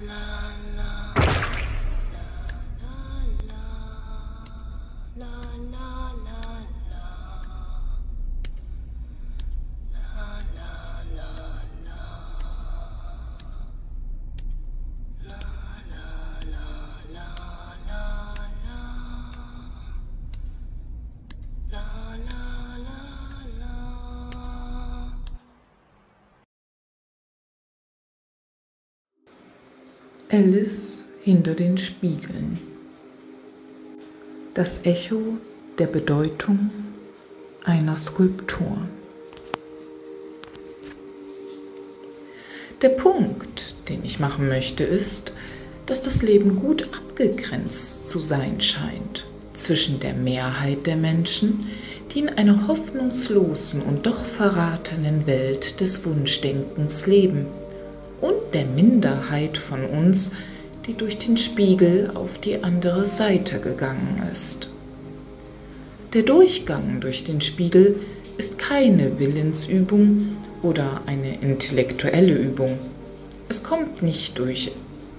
Alice hinter den Spiegeln. Das Echo der Bedeutung einer Skulptur. Der Punkt, den ich machen möchte, ist, dass das Leben gut abgegrenzt zu sein scheint zwischen der Mehrheit der Menschen, die in einer hoffnungslosen und doch verratenen Welt des Wunschdenkens leben, und der Minderheit von uns, die durch den Spiegel auf die andere Seite gegangen ist. Der Durchgang durch den Spiegel ist keine Willensübung oder eine intellektuelle Übung. Es kommt nicht durch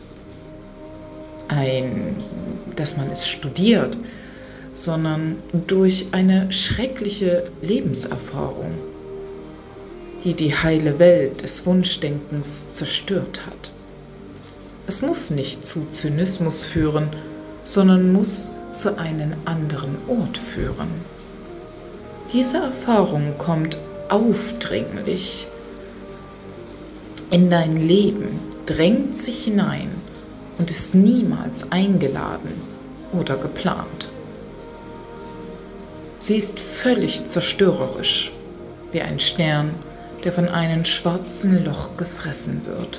dass man es studiert, sondern durch eine schreckliche Lebenserfahrung, die die heile Welt des Wunschdenkens zerstört hat. Es muss nicht zu Zynismus führen, sondern muss zu einem anderen Ort führen. Diese Erfahrung kommt aufdringlich in dein Leben, drängt sich hinein und ist niemals eingeladen oder geplant. Sie ist völlig zerstörerisch, wie ein Stern, der von einem schwarzen Loch gefressen wird,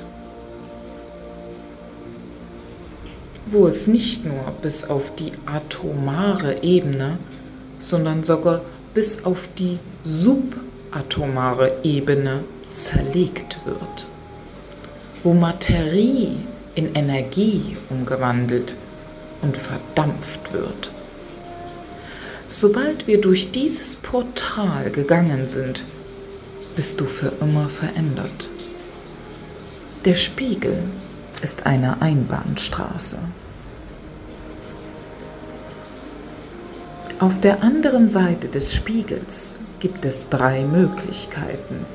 wo es nicht nur bis auf die atomare Ebene, sondern sogar bis auf die subatomare Ebene zerlegt wird, wo Materie in Energie umgewandelt und verdampft wird. Sobald wir durch dieses Portal gegangen sind, bist du für immer verändert. Der Spiegel ist eine Einbahnstraße. Auf der anderen Seite des Spiegels gibt es 3 Möglichkeiten.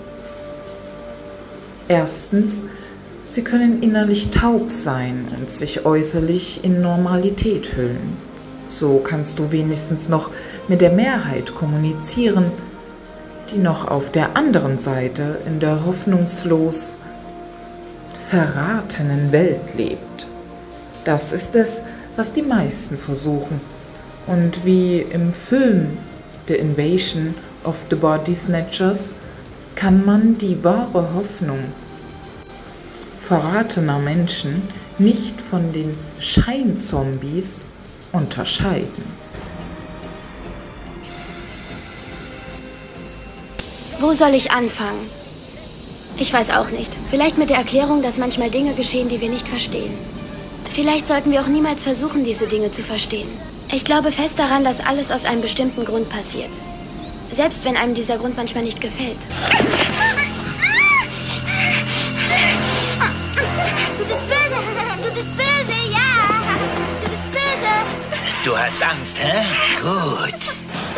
Erstens, sie können innerlich taub sein und sich äußerlich in Normalität hüllen. So kannst du wenigstens noch mit der Mehrheit kommunizieren, die noch auf der anderen Seite in der hoffnungslos verratenen Welt lebt. Das ist es, was die meisten versuchen. Und wie im Film The Invasion of the Body Snatchers kann man die wahre Hoffnung verratener Menschen nicht von den Scheinzombies unterscheiden. Wo soll ich anfangen? Ich weiß auch nicht. Vielleicht mit der Erklärung, dass manchmal Dinge geschehen, die wir nicht verstehen. Vielleicht sollten wir auch niemals versuchen, diese Dinge zu verstehen. Ich glaube fest daran, dass alles aus einem bestimmten Grund passiert. Selbst wenn einem dieser Grund manchmal nicht gefällt. Du bist böse! Du bist böse, ja! Du bist böse! Du hast Angst, hä? Gut.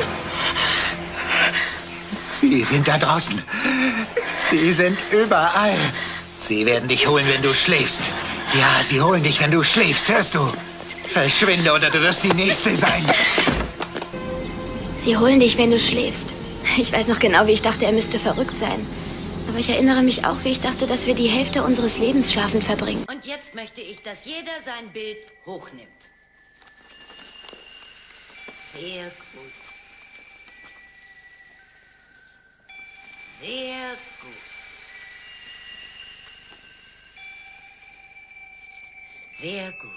Sie sind da draußen. Sie sind überall. Sie werden dich holen, wenn du schläfst. Ja, sie holen dich, wenn du schläfst, hörst du? Verschwinde oder du wirst die Nächste sein. Sie holen dich, wenn du schläfst. Ich weiß noch genau, wie ich dachte, er müsste verrückt sein. Aber ich erinnere mich auch, wie ich dachte, dass wir die Hälfte unseres Lebens schlafend verbringen. Und jetzt möchte ich, dass jeder sein Bild hochnimmt. Sehr gut. Sehr gut. Sehr gut.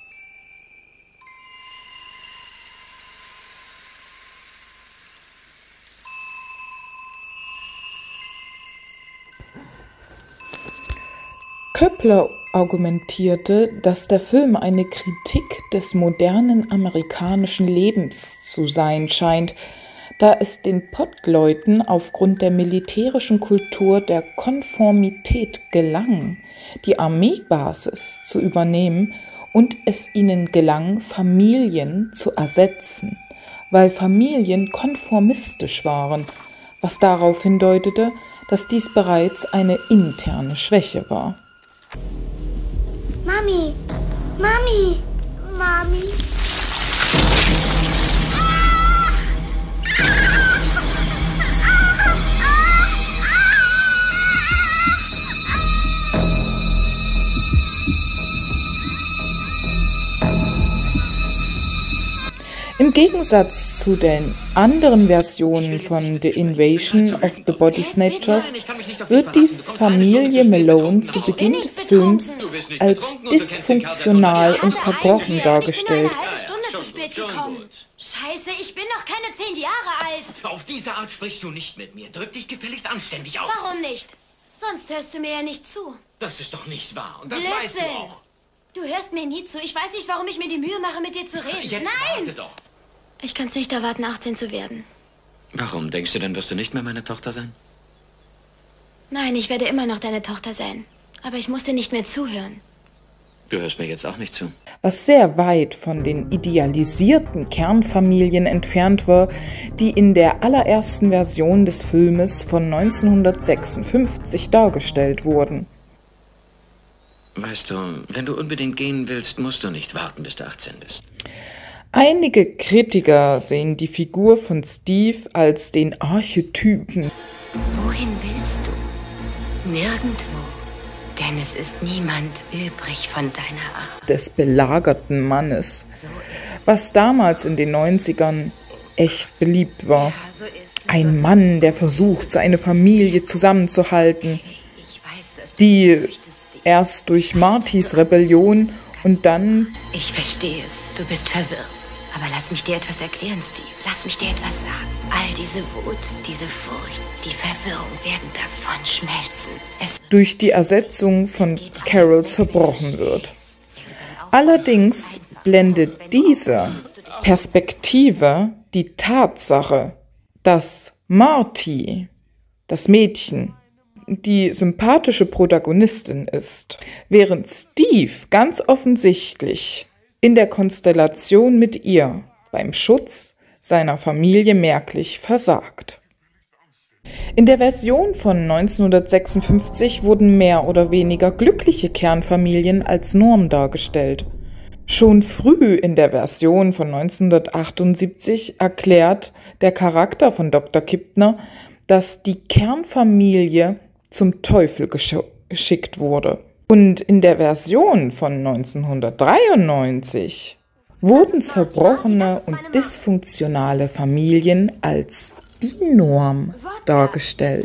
Köppler argumentierte, dass der Film eine Kritik des modernen amerikanischen Lebens zu sein scheint, da es den Pottleuten aufgrund der militärischen Kultur der Konformität gelang, die Armeebasis zu übernehmen und es ihnen gelang, Familien zu ersetzen, weil Familien konformistisch waren, was darauf hindeutete, dass dies bereits eine interne Schwäche war. Mami, Mami, Mami. Im Gegensatz zu den anderen Versionen von The Invasion of the Body Snatchers wird die Familie Malone zu Beginn des Films als dysfunktional und zerbrochen dargestellt. Scheiße, ich bin noch keine 10 Jahre alt. Auf diese Art sprichst du nicht mit mir. Drück dich gefälligst anständig aus. Warum nicht? Sonst hörst du mir ja nicht zu. Das ist doch nicht wahr. Und das Blödsinn. weißt du auch. Du hörst mir nie zu. Ich weiß nicht, warum ich mir die Mühe mache, mit dir zu reden. Jetzt Nein! warte doch. Ich kann es nicht erwarten, 18 zu werden. Warum? Denkst du denn, wirst du nicht mehr meine Tochter sein? Nein, ich werde immer noch deine Tochter sein. Aber ich muss dir nicht mehr zuhören. Du hörst mir jetzt auch nicht zu. Was sehr weit von den idealisierten Kernfamilien entfernt war, die in der allerersten Version des Filmes von 1956 dargestellt wurden. Weißt du, wenn du unbedingt gehen willst, musst du nicht warten, bis du 18 bist. Einige Kritiker sehen die Figur von Steve als den Archetypen Wohin willst du? Nirgendwo. Denn es ist niemand übrig von deiner Art. des belagerten Mannes, was damals in den 90ern echt beliebt war. So ist es. Ein Mann, der versucht, seine Familie zusammenzuhalten, Ich weiß, dass du die möchtest. erst durch Martys Rebellion und dann Ich verstehe es. Du bist verwirrt. Aber lass mich dir etwas erklären, Steve. Lass mich dir etwas sagen. All diese Wut, diese Furcht, die Verwirrung werden davon schmelzen. Es durch die Ersetzung von Carol zerbrochen wird. Allerdings blendet diese Perspektive die Tatsache, dass Marty, das Mädchen, die sympathische Protagonistin ist, während Steve ganz offensichtlich in der Konstellation mit ihr beim Schutz seiner Familie merklich versagt. In der Version von 1956 wurden mehr oder weniger glückliche Kernfamilien als Norm dargestellt. Schon früh in der Version von 1978 erklärt der Charakter von Dr. Kipner, dass die Kernfamilie zum Teufel geschickt wurde. Und in der Version von 1993 wurden zerbrochene und dysfunktionale Familien als die Norm dargestellt.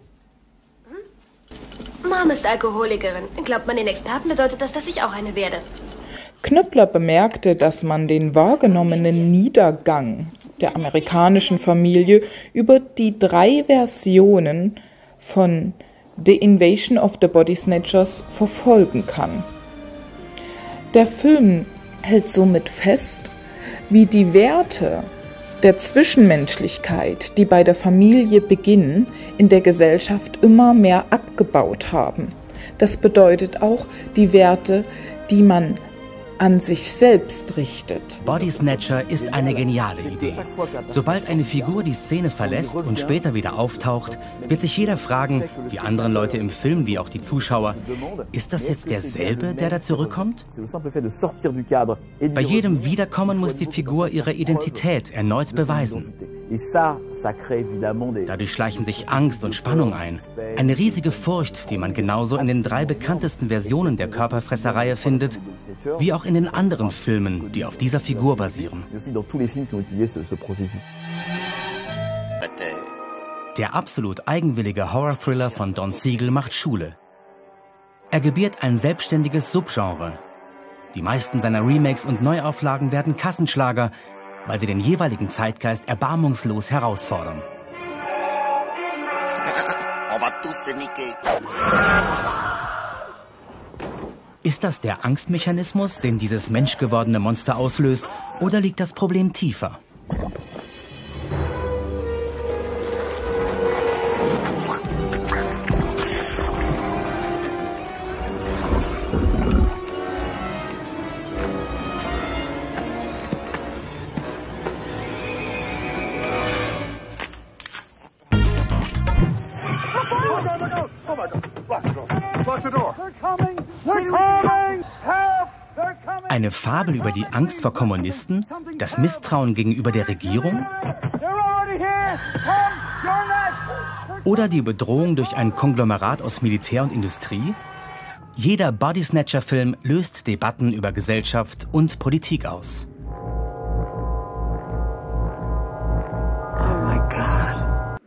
Mom ist Alkoholikerin. Glaubt man den Experten, bedeutet das, dass ich auch eine werde. Knüppler bemerkte, dass man den wahrgenommenen Niedergang der amerikanischen Familie über die 3 Versionen von The Invasion of the Body Snatchers verfolgen kann. Der Film hält somit fest, wie die Werte der Zwischenmenschlichkeit, die bei der Familie beginnen, in der Gesellschaft immer mehr abgebaut haben. Das bedeutet auch die Werte, die man an sich selbst richtet. Body Snatcher ist eine geniale Idee. Sobald eine Figur die Szene verlässt und später wieder auftaucht, wird sich jeder fragen, die anderen Leute im Film wie auch die Zuschauer, ist das jetzt derselbe, der da zurückkommt? Bei jedem Wiederkommen muss die Figur ihre Identität erneut beweisen. Dadurch schleichen sich Angst und Spannung ein. Eine riesige Furcht, die man genauso in den 3 bekanntesten Versionen der Körperfresserreihe findet, wie auch in den anderen Filmen, die auf dieser Figur basieren. Der absolut eigenwillige Horror-Thriller von Don Siegel macht Schule. Er gebiert ein selbstständiges Subgenre. Die meisten seiner Remakes und Neuauflagen werden Kassenschlager, weil sie den jeweiligen Zeitgeist erbarmungslos herausfordern. Ist das der Angstmechanismus, den dieses menschgewordene Monster auslöst, oder liegt das Problem tiefer? Eine Fabel über die Angst vor Kommunisten? Das Misstrauen gegenüber der Regierung? Oder die Bedrohung durch ein Konglomerat aus Militär und Industrie? Jeder Bodysnatcher-Film löst Debatten über Gesellschaft und Politik aus. Oh my God.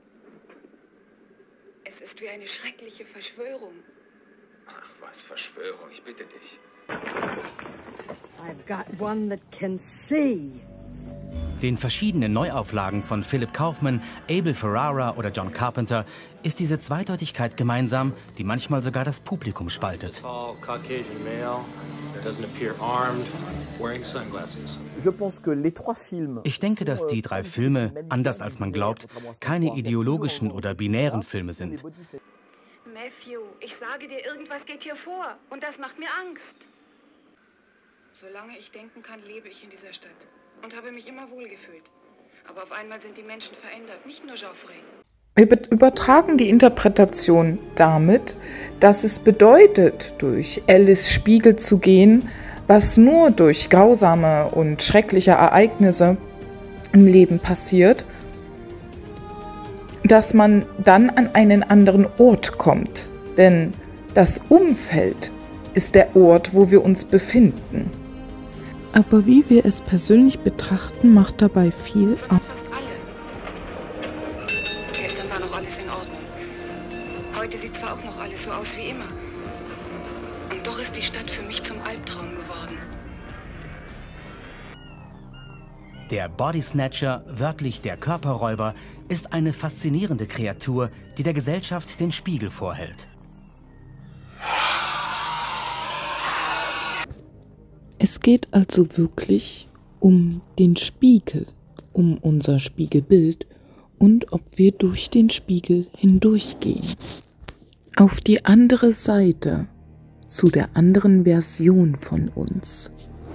Es ist wie eine schreckliche Verschwörung. Ach was, Verschwörung, ich bitte dich. I've got one that can see. Den verschiedenen Neuauflagen von Philip Kaufman, Abel Ferrara oder John Carpenter ist diese Zweideutigkeit gemeinsam, die manchmal sogar das Publikum spaltet. Ich denke, dass die 3 Filme, anders als man glaubt, keine ideologischen oder binären Filme sind. Matthew, ich sage dir, irgendwas geht hier vor und das macht mir Angst. Solange ich denken kann, lebe ich in dieser Stadt und habe mich immer wohlgefühlt. Aber auf einmal sind die Menschen verändert, nicht nur Geoffrey. Wir übertragen die Interpretation damit, dass es bedeutet, durch Alice Spiegel zu gehen, was nur durch grausame und schreckliche Ereignisse im Leben passiert, dass man dann an einen anderen Ort kommt. Denn das Umfeld ist der Ort, wo wir uns befinden. Aber wie wir es persönlich betrachten, macht dabei viel aus. Gestern war noch alles in Ordnung. Heute sieht zwar auch noch alles so aus wie immer. Und doch ist die Stadt für mich zum Albtraum geworden. Der Bodysnatcher, wörtlich der Körperräuber, ist eine faszinierende Kreatur, die der Gesellschaft den Spiegel vorhält. Es geht also wirklich um den Spiegel, um unser Spiegelbild und ob wir durch den Spiegel hindurchgehen. Auf die andere Seite, zu der anderen Version von uns.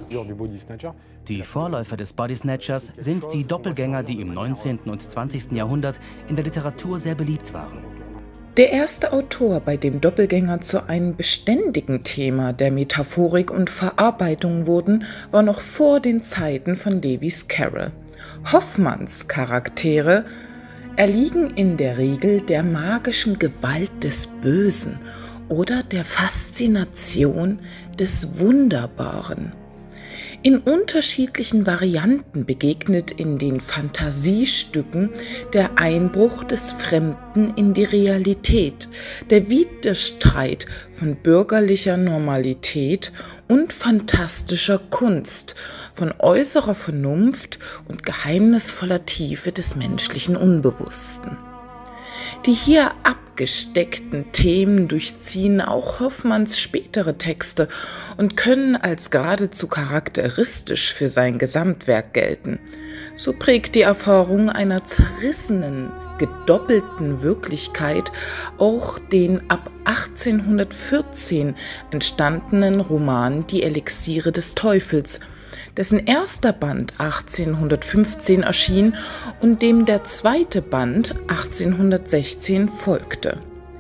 Die Vorläufer des Bodysnatchers sind die Doppelgänger, die im 19. und 20. Jahrhundert in der Literatur sehr beliebt waren. Der erste Autor, bei dem Doppelgänger zu einem beständigen Thema der Metaphorik und Verarbeitung wurden, war noch vor den Zeiten von Lewis Carroll. Hoffmanns Charaktere erliegen in der Regel der magischen Gewalt des Bösen oder der Faszination des Wunderbaren. In unterschiedlichen Varianten begegnet in den Fantasiestücken der Einbruch des Fremden in die Realität, der Widerstreit von bürgerlicher Normalität und fantastischer Kunst, von äußerer Vernunft und geheimnisvoller Tiefe des menschlichen Unbewussten. Die hier abgesteckten Themen durchziehen auch Hoffmanns spätere Texte und können als geradezu charakteristisch für sein Gesamtwerk gelten. So prägt die Erfahrung einer zerrissenen, gedoppelten Wirklichkeit auch den ab 1814 entstandenen Roman Die Elixiere des Teufels, dessen erster Band 1815 erschien und dem der zweite Band 1816 folgte.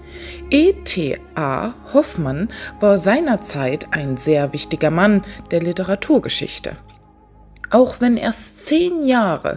E.T.A. Hoffmann war seinerzeit ein sehr wichtiger Mann der Literaturgeschichte. Auch wenn erst 10 Jahre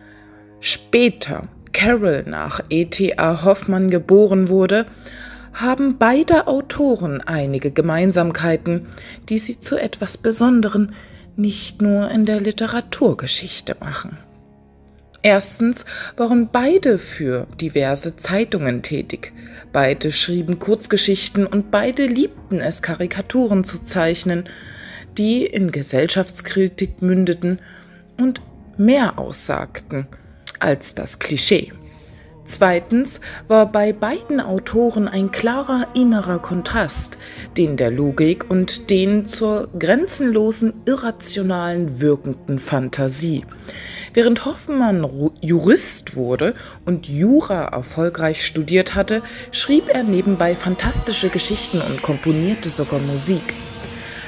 später Carroll nach E.T.A. Hoffmann geboren wurde, haben beide Autoren einige Gemeinsamkeiten, die sie zu etwas Besonderem nicht nur in der Literaturgeschichte machen. Erstens waren beide für diverse Zeitungen tätig. Beide schrieben Kurzgeschichten und beide liebten es, Karikaturen zu zeichnen, die in Gesellschaftskritik mündeten und mehr aussagten als das Klischee. Zweitens war bei beiden Autoren ein klarer innerer Kontrast, den der Logik und den zur grenzenlosen, irrationalen, wirkenden Fantasie. Während Hoffmann Jurist wurde und Jura erfolgreich studiert hatte, schrieb er nebenbei fantastische Geschichten und komponierte sogar Musik.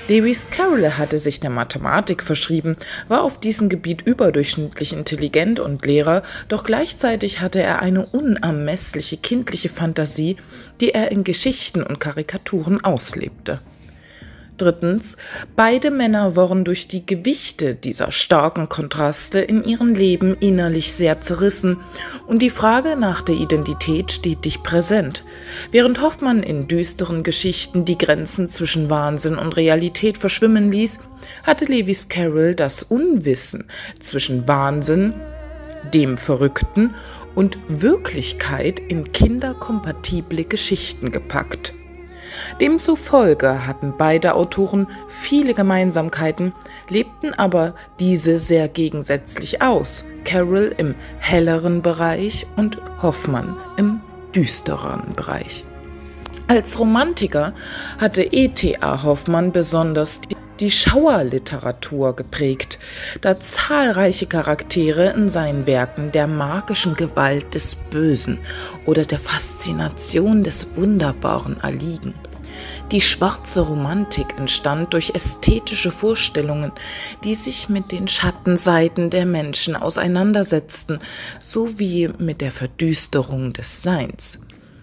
Lewis Carroll hatte sich der Mathematik verschrieben, war auf diesem Gebiet überdurchschnittlich intelligent und Lehrer, doch gleichzeitig hatte er eine unermessliche kindliche Fantasie, die er in Geschichten und Karikaturen auslebte. Drittens, beide Männer waren durch die Gewichte dieser starken Kontraste in ihrem Leben innerlich sehr zerrissen und die Frage nach der Identität stetig präsent. Während Hoffmann in düsteren Geschichten die Grenzen zwischen Wahnsinn und Realität verschwimmen ließ, hatte Lewis Carroll das Unwissen zwischen Wahnsinn, dem Verrückten und Wirklichkeit in kinderkompatible Geschichten gepackt. Demzufolge hatten beide Autoren viele Gemeinsamkeiten, lebten aber diese sehr gegensätzlich aus, Carroll im helleren Bereich und Hoffmann im düstereren Bereich. Als Romantiker hatte E.T.A. Hoffmann besonders die Schauerliteratur geprägt, da zahlreiche Charaktere in seinen Werken der magischen Gewalt des Bösen oder der Faszination des Wunderbaren erliegen. Die schwarze Romantik entstand durch ästhetische Vorstellungen, die sich mit den Schattenseiten der Menschen auseinandersetzten, sowie mit der Verdüsterung des Seins.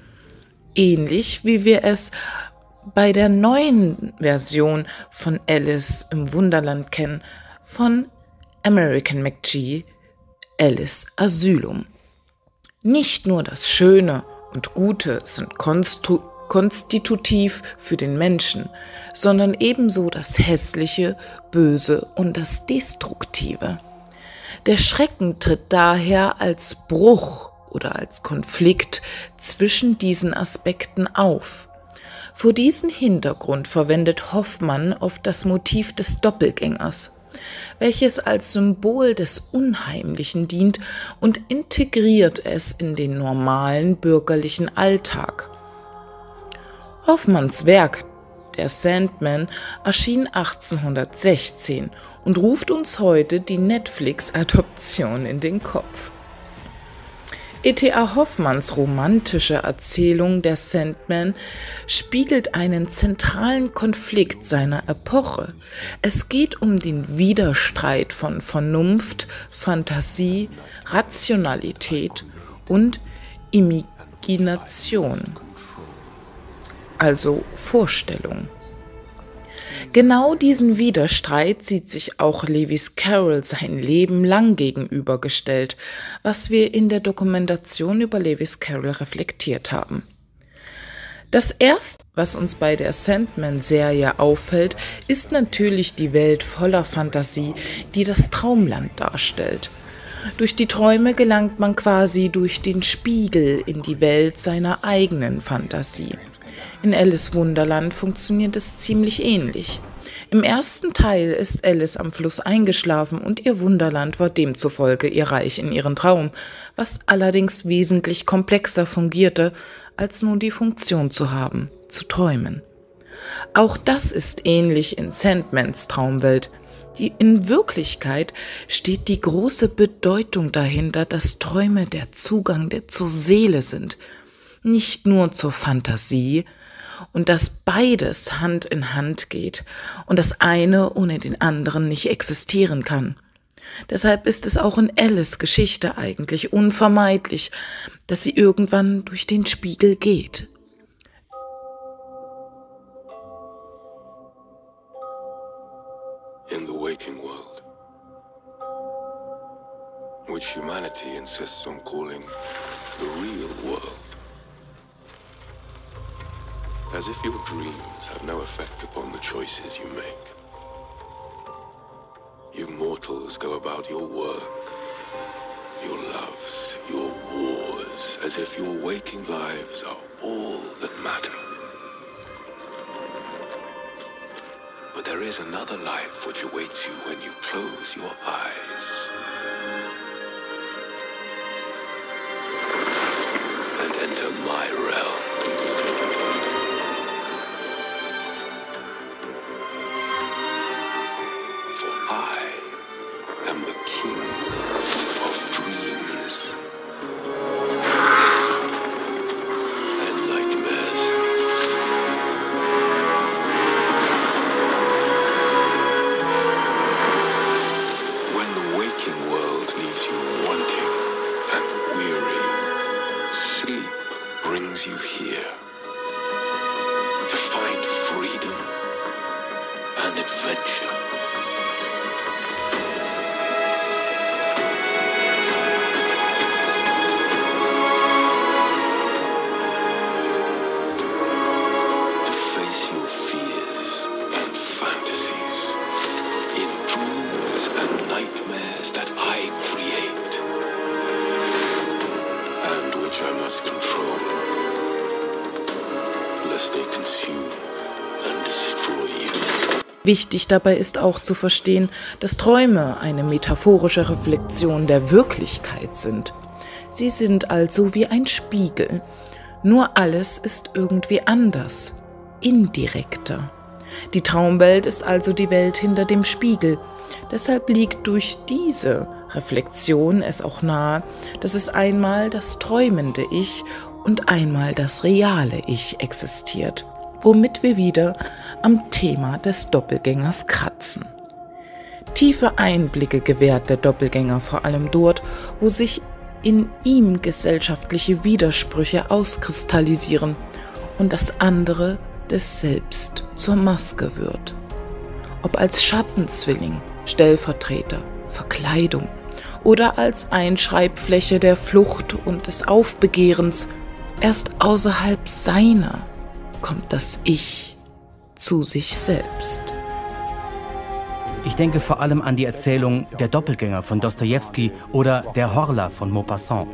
Ähnlich wie wir es bei der neuen Version von Alice im Wunderland kennen, von American McGee, Alice Asylum. Nicht nur das Schöne und Gute sind konstitutiv für den Menschen, sondern ebenso das Hässliche, Böse und das Destruktive. Der Schrecken tritt daher als Bruch oder als Konflikt zwischen diesen Aspekten auf. Vor diesem Hintergrund verwendet Hoffmann oft das Motiv des Doppelgängers, welches als Symbol des Unheimlichen dient und integriert es in den normalen bürgerlichen Alltag. Hoffmanns Werk, der Sandman, erschien 1816 und ruft uns heute die Netflix-Adoption in den Kopf. E.T.A. Hoffmanns romantische Erzählung Der Sandman spiegelt einen zentralen Konflikt seiner Epoche. Es geht um den Widerstreit von Vernunft, Fantasie, Rationalität und Imagination, also Vorstellung. Genau diesen Widerstreit sieht sich auch Lewis Carroll sein Leben lang gegenübergestellt, was wir in der Dokumentation über Lewis Carroll reflektiert haben. Das Erste, was uns bei der Sandman-Serie auffällt, ist natürlich die Welt voller Fantasie, die das Traumland darstellt. Durch die Träume gelangt man quasi durch den Spiegel in die Welt seiner eigenen Fantasie. In Alice Wunderland funktioniert es ziemlich ähnlich. Im ersten Teil ist Alice am Fluss eingeschlafen und ihr Wunderland war demzufolge ihr Reich in ihrem Traum, was allerdings wesentlich komplexer fungierte, als nur die Funktion zu haben, zu träumen. Auch das ist ähnlich in Sandmans Traumwelt. In Wirklichkeit steht die große Bedeutung dahinter, dass Träume der Zugang zur Seele sind, nicht nur zur Fantasie, und dass beides Hand in Hand geht und das eine ohne den anderen nicht existieren kann. Deshalb ist es auch in Alice' Geschichte eigentlich unvermeidlich, dass sie irgendwann durch den Spiegel geht. In the waking world, which humanity insists on calling the real world, as if your dreams have no effect upon the choices you make. You mortals go about your work, your loves, your wars, as if your waking lives are all that matter. But there is another life which awaits you when you close your eyes. And enter my realm. and adventure. To face your fears and fantasies in dreams and nightmares that I create, and which I must control, lest they consume and destroy you. Wichtig dabei ist auch zu verstehen, dass Träume eine metaphorische Reflexion der Wirklichkeit sind. Sie sind also wie ein Spiegel. Nur alles ist irgendwie anders, indirekter. Die Traumwelt ist also die Welt hinter dem Spiegel. Deshalb liegt durch diese Reflexion es auch nahe, dass es einmal das träumende Ich und einmal das reale Ich existiert, womit wir wieder am Thema des Doppelgängers kratzen. Tiefe Einblicke gewährt der Doppelgänger vor allem dort, wo sich in ihm gesellschaftliche Widersprüche auskristallisieren und das andere des Selbst zur Maske wird. Ob als Schattenzwilling, Stellvertreter, Verkleidung oder als Einschreibfläche der Flucht und des Aufbegehrens, erst außerhalb seiner kommt das Ich zu sich selbst. Ich denke vor allem an die Erzählung Der Doppelgänger von Dostojewski oder Der Horla von Maupassant.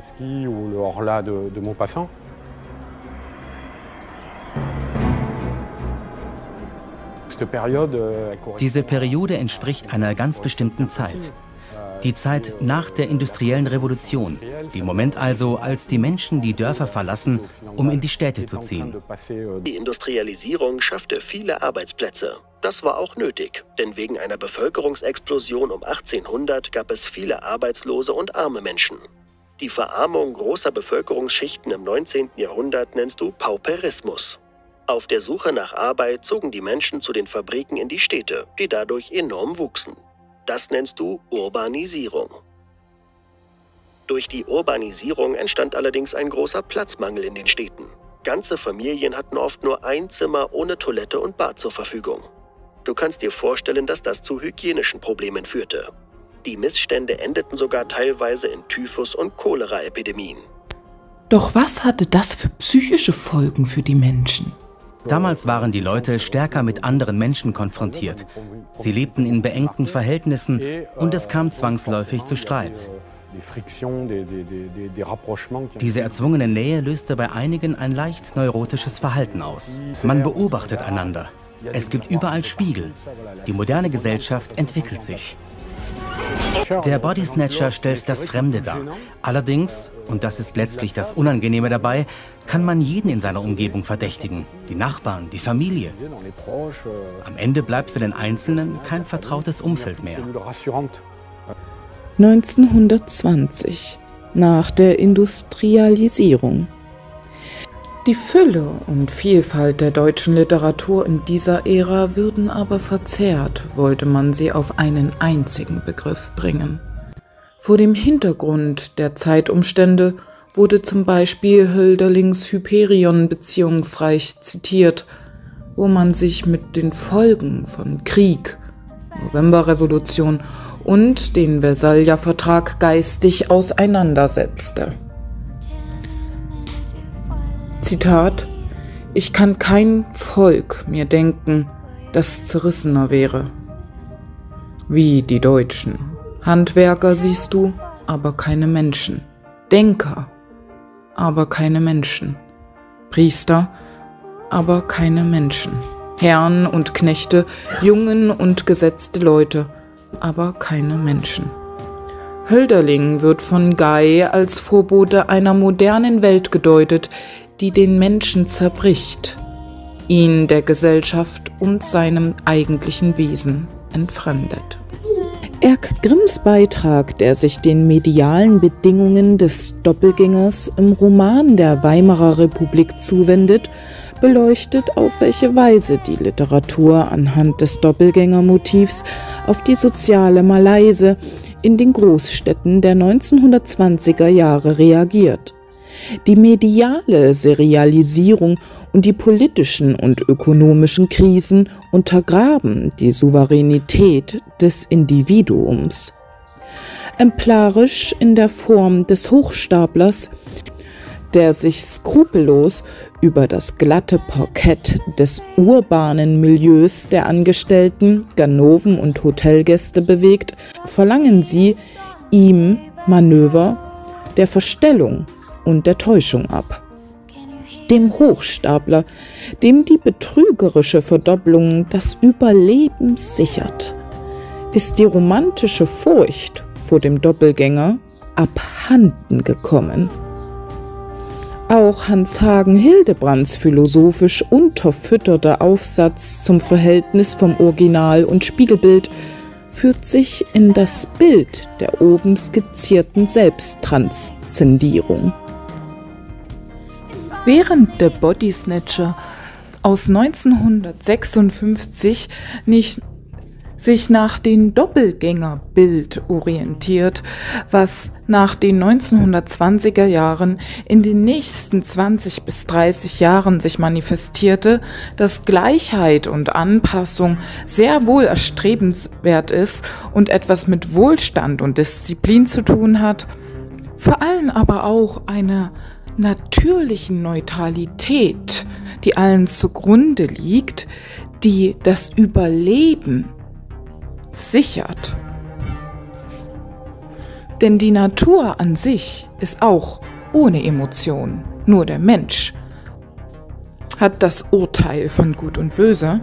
Diese Periode entspricht einer ganz bestimmten Zeit. Die Zeit nach der industriellen Revolution. Der Moment also, als die Menschen die Dörfer verlassen, um in die Städte zu ziehen. Die Industrialisierung schaffte viele Arbeitsplätze. Das war auch nötig, denn wegen einer Bevölkerungsexplosion um 1800 gab es viele arbeitslose und arme Menschen. Die Verarmung großer Bevölkerungsschichten im 19. Jahrhundert nennst du Pauperismus. Auf der Suche nach Arbeit zogen die Menschen zu den Fabriken in die Städte, die dadurch enorm wuchsen. Das nennst du Urbanisierung. Durch die Urbanisierung entstand allerdings ein großer Platzmangel in den Städten. Ganze Familien hatten oft nur ein Zimmer ohne Toilette und Bad zur Verfügung. Du kannst dir vorstellen, dass das zu hygienischen Problemen führte. Die Missstände endeten sogar teilweise in Typhus- und Cholera-Epidemien. Doch was hatte das für psychische Folgen für die Menschen? Damals waren die Leute stärker mit anderen Menschen konfrontiert. Sie lebten in beengten Verhältnissen und es kam zwangsläufig zu Streit. Diese erzwungene Nähe löste bei einigen ein leicht neurotisches Verhalten aus. Man beobachtet einander. Es gibt überall Spiegel. Die moderne Gesellschaft entwickelt sich. Der Bodysnatcher stellt das Fremde dar. Allerdings, und das ist letztlich das Unangenehme dabei, kann man jeden in seiner Umgebung verdächtigen. Die Nachbarn, die Familie. Am Ende bleibt für den Einzelnen kein vertrautes Umfeld mehr. 1920, nach der Industrialisierung. Die Fülle und Vielfalt der deutschen Literatur in dieser Ära würden aber verzerrt, wollte man sie auf einen einzigen Begriff bringen. Vor dem Hintergrund der Zeitumstände wurde zum Beispiel Hölderlins Hyperion beziehungsreich zitiert, wo man sich mit den Folgen von Krieg, Novemberrevolution und den Versailler Vertrag geistig auseinandersetzte. Zitat: Ich kann kein Volk mir denken, das zerrissener wäre. Wie die Deutschen. Handwerker siehst du, aber keine Menschen. Denker, aber keine Menschen. Priester, aber keine Menschen. Herren und Knechte, Jungen und gesetzte Leute, aber keine Menschen. Hölderlin wird von Guy als Vorbote einer modernen Welt gedeutet, die den Menschen zerbricht, ihn der Gesellschaft und seinem eigentlichen Wesen entfremdet. Erk Grimms Beitrag, der sich den medialen Bedingungen des Doppelgängers im Roman der Weimarer Republik zuwendet, beleuchtet, auf welche Weise die Literatur anhand des Doppelgängermotivs auf die soziale Malaise in den Großstädten der 1920er Jahre reagiert. Die mediale Serialisierung und die politischen und ökonomischen Krisen untergraben die Souveränität des Individuums. Exemplarisch in der Form des Hochstaplers, der sich skrupellos über das glatte Parkett des urbanen Milieus der Angestellten, Ganoven und Hotelgäste bewegt, verlangen sie ihm Manöver der Verstellung und der Täuschung ab. Dem Hochstapler, dem die betrügerische Verdopplung das Überleben sichert, ist die romantische Furcht vor dem Doppelgänger abhanden gekommen. Auch Hans-Hagen Hildebrands philosophisch unterfütterter Aufsatz zum Verhältnis vom Original und Spiegelbild führt sich in das Bild der oben skizzierten Selbsttranszendierung. Während der Body Snatcher aus 1956 sich nach dem Doppelgängerbild orientiert, was nach den 1920er Jahren in den nächsten 20 bis 30 Jahren sich manifestierte, dass Gleichheit und Anpassung sehr wohl erstrebenswert ist und etwas mit Wohlstand und Disziplin zu tun hat, vor allem aber auch einer natürlichen Neutralität, die allen zugrunde liegt, die das Überleben sichert. Denn die Natur an sich ist auch ohne Emotionen. Nur der Mensch hat das Urteil von Gut und Böse.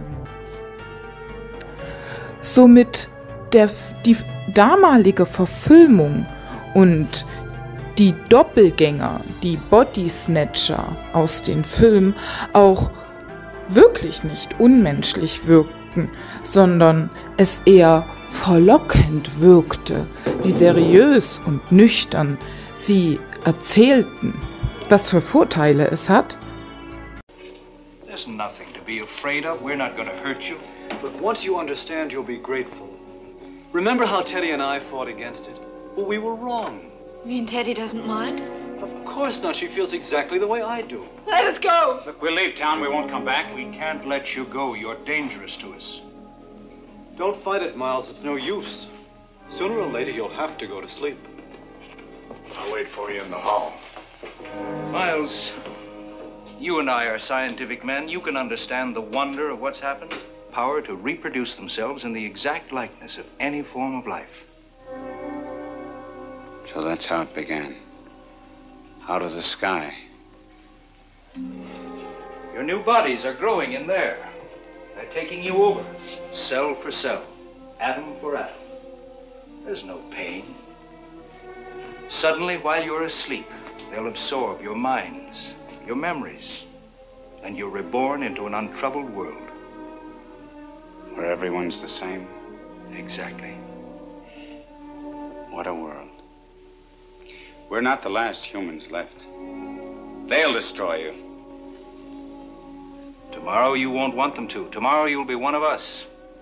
Somit die damalige Verfilmung und die Doppelgänger, die Body Snatcher aus den Filmen auch wirklich nicht unmenschlich wirkten, sondern es eher verlockend wirkte, wie seriös und nüchtern sie erzählten, was für Vorteile es hat. There's nothing to be afraid of. We're not going to hurt you. But once you understand, you'll be grateful. Remember how Teddy and I fought against it? Well, we were wrong. You mean Teddy doesn't mind? Of course not. She feels exactly the way I do. Let us go! Look, we'll leave town. We won't come back. We can't let you go. You're dangerous to us. Don't fight it, Miles. It's no use. Sooner or later, you'll have to go to sleep. I'll wait for you in the hall. Miles, you and I are scientific men. You can understand the wonder of what's happened. Power to reproduce themselves in the exact likeness of any form of life. So that's how it began. Out of the sky. Your new bodies are growing in there. They're taking you over, cell for cell, atom for atom. There's no pain. Suddenly, while you're asleep, they'll absorb your minds, your memories, and you're reborn into an untroubled world. Where everyone's the same? Exactly. What a world. We're not the last humans left. They'll destroy you. Tomorrow you won't want them to. Tomorrow you'll be one of us.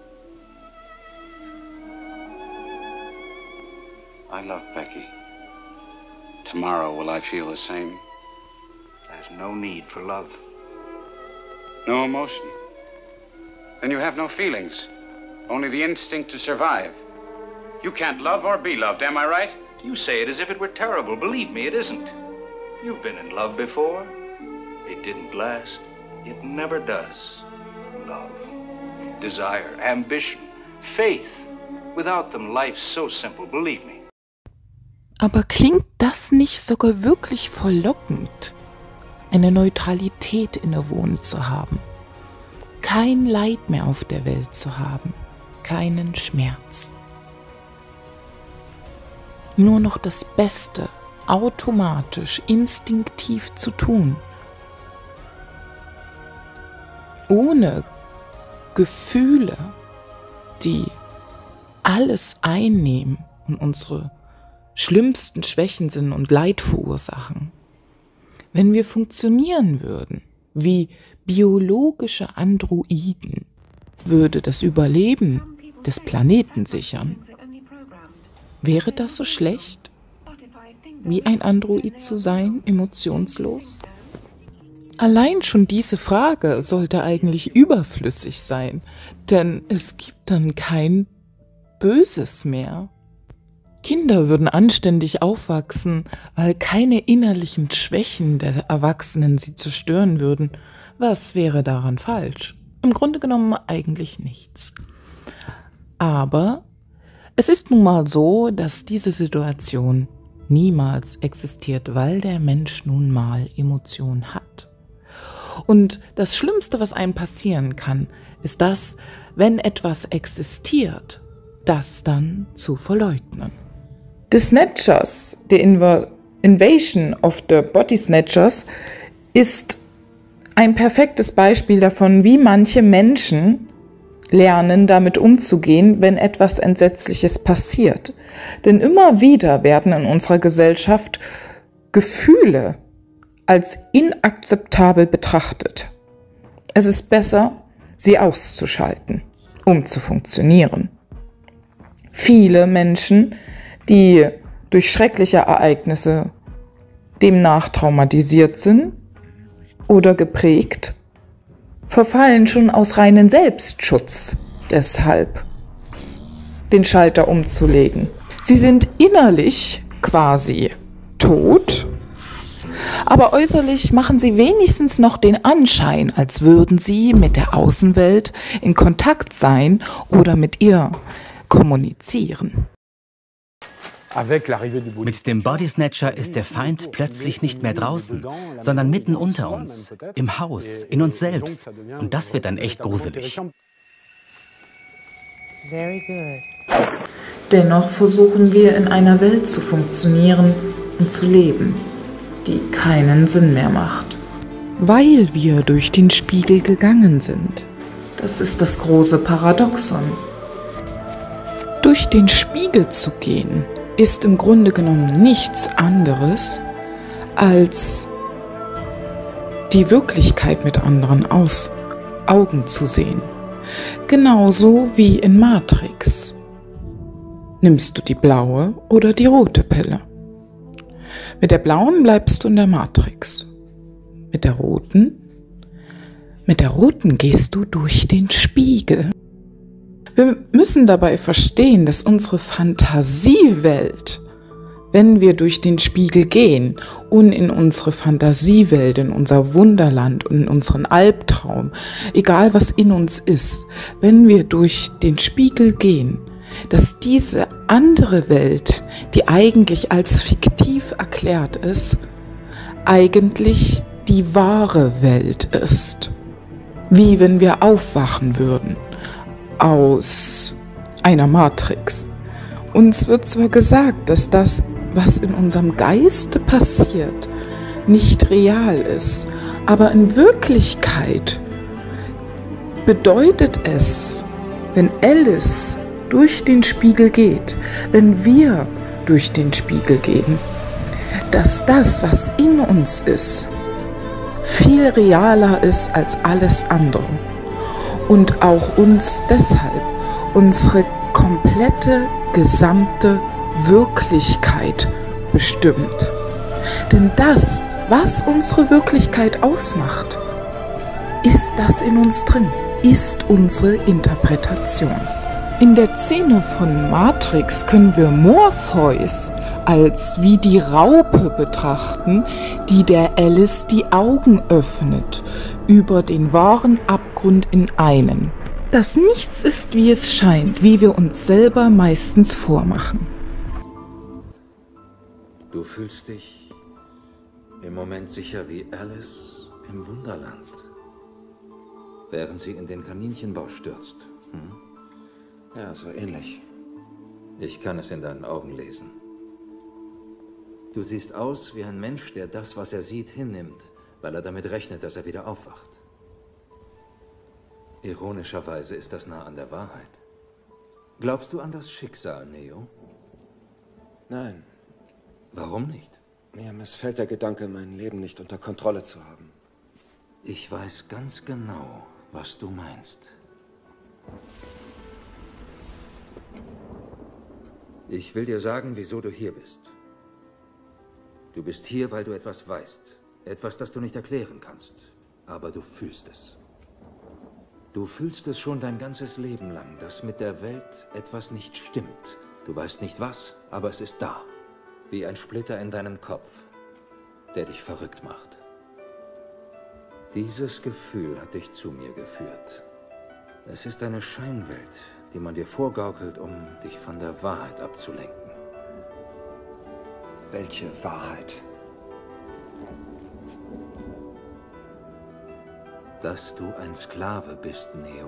I love Becky. Tomorrow will I feel the same? There's no need for love. No emotion. Then you have no feelings. Only the instinct to survive. You can't love or be loved, am I right? You say it as if it were terrible. Believe me, it isn't. You've been in love before. It didn't last. It never does. Love, desire, ambition, faith. Without them, life's so simple, believe me. Aber klingt das nicht sogar wirklich verlockend, eine Neutralität innewohnt zu haben, kein Leid mehr auf der Welt zu haben, keinen Schmerz? Nur noch das Beste, automatisch, instinktiv zu tun. Ohne Gefühle, die alles einnehmen und unsere schlimmsten Schwächen sind und Leid verursachen. Wenn wir funktionieren würden wie biologische Androiden, würde das Überleben des Planeten sichern. Wäre das so schlecht, wie ein Android zu sein, emotionslos? Allein schon diese Frage sollte eigentlich überflüssig sein, denn es gibt dann kein Böses mehr. Kinder würden anständig aufwachsen, weil keine innerlichen Schwächen der Erwachsenen sie zerstören würden. Was wäre daran falsch? Im Grunde genommen eigentlich nichts. Aber es ist nun mal so, dass diese Situation niemals existiert, weil der Mensch nun mal Emotionen hat. Und das Schlimmste, was einem passieren kann, ist das, wenn etwas existiert, das dann zu verleugnen. The Snatchers, the Invasion of the Body Snatchers, ist ein perfektes Beispiel davon, wie manche Menschen lernen, damit umzugehen, wenn etwas Entsetzliches passiert. Denn immer wieder werden in unserer Gesellschaft Gefühle als inakzeptabel betrachtet. Es ist besser, sie auszuschalten, um zu funktionieren. Viele Menschen, die durch schreckliche Ereignisse demnach traumatisiert sind oder geprägt, verfallen schon aus reinem Selbstschutz deshalb, den Schalter umzulegen. Sie sind innerlich quasi tot, aber äußerlich machen sie wenigstens noch den Anschein, als würden sie mit der Außenwelt in Kontakt sein oder mit ihr kommunizieren. Mit dem Body Snatcher ist der Feind plötzlich nicht mehr draußen, sondern mitten unter uns, im Haus, in uns selbst. Und das wird dann echt gruselig. Dennoch versuchen wir in einer Welt zu funktionieren und zu leben, die keinen Sinn mehr macht. Weil wir durch den Spiegel gegangen sind. Das ist das große Paradoxon. Durch den Spiegel zu gehen, ist im Grunde genommen nichts anderes, als die Wirklichkeit mit anderen Augen zu sehen. Genauso wie in Matrix. Nimmst du die blaue oder die rote Pille? Mit der blauen bleibst du in der Matrix. Mit der roten gehst du durch den Spiegel. Wir müssen dabei verstehen, dass unsere Fantasiewelt, wenn wir durch den Spiegel gehen und in unsere Fantasiewelt, in unser Wunderland und in unseren Albtraum, egal was in uns ist, wenn wir durch den Spiegel gehen, dass diese andere Welt, die eigentlich als fiktiv erklärt ist, eigentlich die wahre Welt ist. Wie wenn wir aufwachen würden aus einer Matrix. Uns wird zwar gesagt, dass das, was in unserem Geiste passiert, nicht real ist, aber in Wirklichkeit bedeutet es, wenn Alice durch den Spiegel geht, wenn wir durch den Spiegel gehen, dass das, was in uns ist, viel realer ist als alles andere. Und auch uns deshalb unsere komplette, gesamte Wirklichkeit bestimmt. Denn das, was unsere Wirklichkeit ausmacht, ist das in uns drin, ist unsere Interpretation. In der Szene von Matrix können wir Morpheus als wie die Raupe betrachten, die der Alice die Augen öffnet über den wahren Abgrund in einen. Dass nichts ist, wie es scheint, wie wir uns selber meistens vormachen. Du fühlst dich im Moment sicher wie Alice im Wunderland, während sie in den Kaninchenbau stürzt. Ja, so ähnlich. Ich kann es in deinen Augen lesen. Du siehst aus wie ein Mensch, der das, was er sieht, hinnimmt, weil er damit rechnet, dass er wieder aufwacht. Ironischerweise ist das nah an der Wahrheit. Glaubst du an das Schicksal, Neo? Nein. Warum nicht? Mir missfällt der Gedanke, mein Leben nicht unter Kontrolle zu haben. Ich weiß ganz genau, was du meinst. Ich will dir sagen, wieso du hier bist. Du bist hier, weil du etwas weißt. Etwas, das du nicht erklären kannst. aber du fühlst es. Du fühlst es schon dein ganzes Leben lang, dass mit der Welt etwas nicht stimmt. Du weißt nicht was, aber es ist da. Wie ein Splitter in deinem Kopf, der dich verrückt macht. Dieses Gefühl hat dich zu mir geführt. Es ist eine Scheinwelt, die man dir vorgaukelt, um dich von der Wahrheit abzulenken. Welche Wahrheit? Dass du ein Sklave bist, Neo.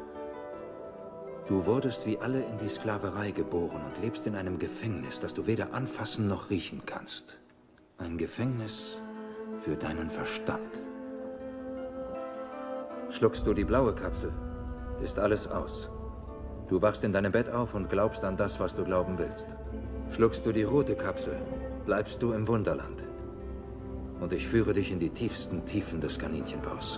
Du wurdest wie alle in die Sklaverei geboren und lebst in einem Gefängnis, das du weder anfassen noch riechen kannst. Ein Gefängnis für deinen Verstand. Schluckst du die blaue Kapsel, ist alles aus. Du wachst in deinem Bett auf und glaubst an das, was du glauben willst. Schluckst du die rote Kapsel, bleibst du im Wunderland. Und ich führe dich in die tiefsten Tiefen des Kaninchenbaus.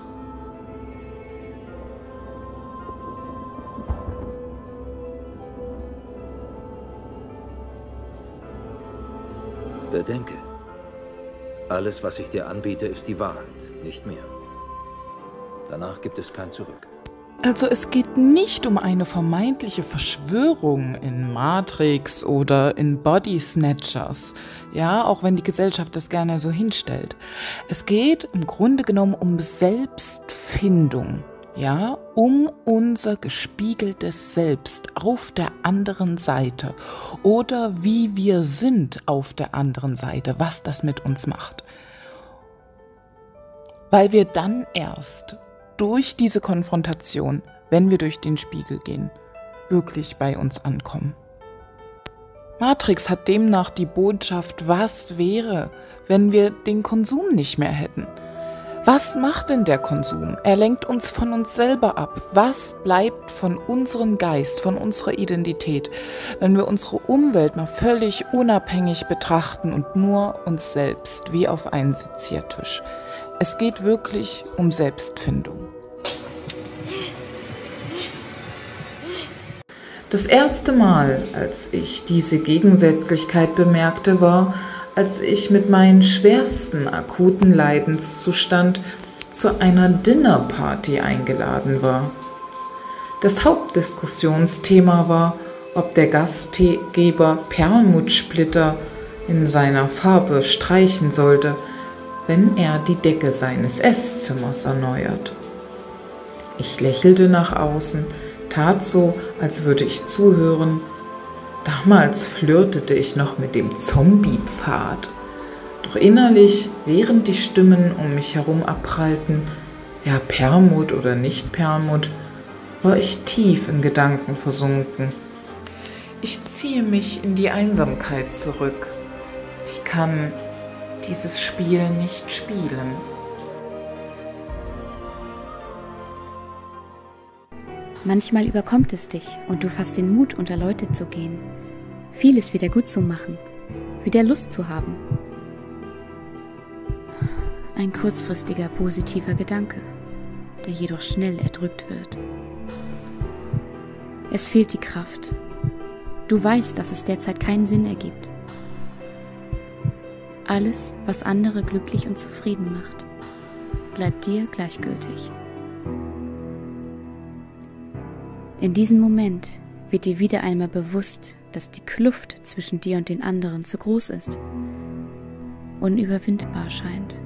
Bedenke, alles, was ich dir anbiete, ist die Wahrheit, nicht mehr. Danach gibt es kein Zurück. Also es geht nicht um eine vermeintliche Verschwörung in Matrix oder in Body Snatchers, ja, auch wenn die Gesellschaft das gerne so hinstellt. Es geht im Grunde genommen um Selbstfindung, ja, um unser gespiegeltes Selbst auf der anderen Seite oder wie wir sind auf der anderen Seite, was das mit uns macht. Weil wir dann erst durch diese Konfrontation, wenn wir durch den Spiegel gehen, wirklich bei uns ankommen. Matrix hat demnach die Botschaft, was wäre, wenn wir den Konsum nicht mehr hätten? Was macht denn der Konsum? Er lenkt uns von uns selber ab. Was bleibt von unserem Geist, von unserer Identität, wenn wir unsere Umwelt mal völlig unabhängig betrachten und nur uns selbst, wie auf einen Seziertisch? Es geht wirklich um Selbstfindung. Das erste Mal, als ich diese Gegensätzlichkeit bemerkte, war, als ich mit meinem schwersten akuten Leidenszustand zu einer Dinnerparty eingeladen war. Das Hauptdiskussionsthema war, ob der Gastgeber Perlmuttsplitter in seiner Farbe streichen sollte, wenn er die Decke seines Esszimmers erneuert. Ich lächelte nach außen, tat so, als würde ich zuhören. Damals flirtete ich noch mit dem Zombie-Pfad. Doch innerlich, während die Stimmen um mich herum abprallten, ja Perlmutt oder nicht Perlmutt, war ich tief in Gedanken versunken. Ich ziehe mich in die Einsamkeit zurück. Ich kann dieses Spiel nicht spielen. Manchmal überkommt es dich und du fasst den Mut, unter Leute zu gehen, vieles wieder gut zu machen, wieder Lust zu haben. Ein kurzfristiger positiver Gedanke, der jedoch schnell erdrückt wird. Es fehlt die Kraft. Du weißt, dass es derzeit keinen Sinn ergibt. Alles, was andere glücklich und zufrieden macht, bleibt dir gleichgültig. In diesem Moment wird dir wieder einmal bewusst, dass die Kluft zwischen dir und den anderen zu groß ist, unüberwindbar scheint.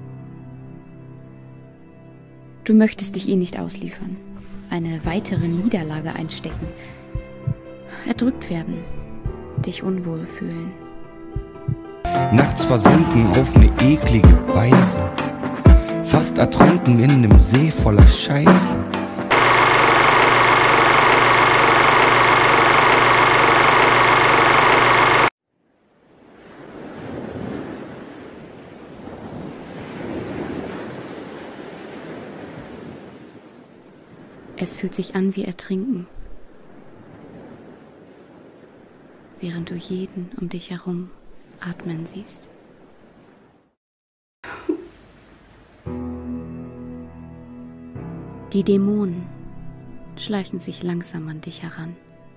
Du möchtest dich nicht ausliefern, eine weitere Niederlage einstecken, erdrückt werden, dich unwohl fühlen. Nachts versunken auf eine eklige Weise, fast ertrunken in einem See voller Scheiße. Es fühlt sich an wie Ertrinken, während du jeden um dich herum atmen siehst. Die Dämonen schleichen sich langsam an dich heran.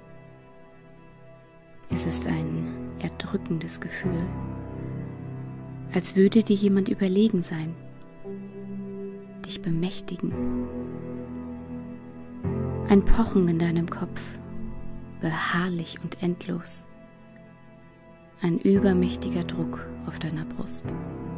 Es ist ein erdrückendes Gefühl, als würde dir jemand überlegen sein, dich bemächtigen. Ein Pochen in deinem Kopf, beharrlich und endlos. Ein übermächtiger Druck auf deiner Brust.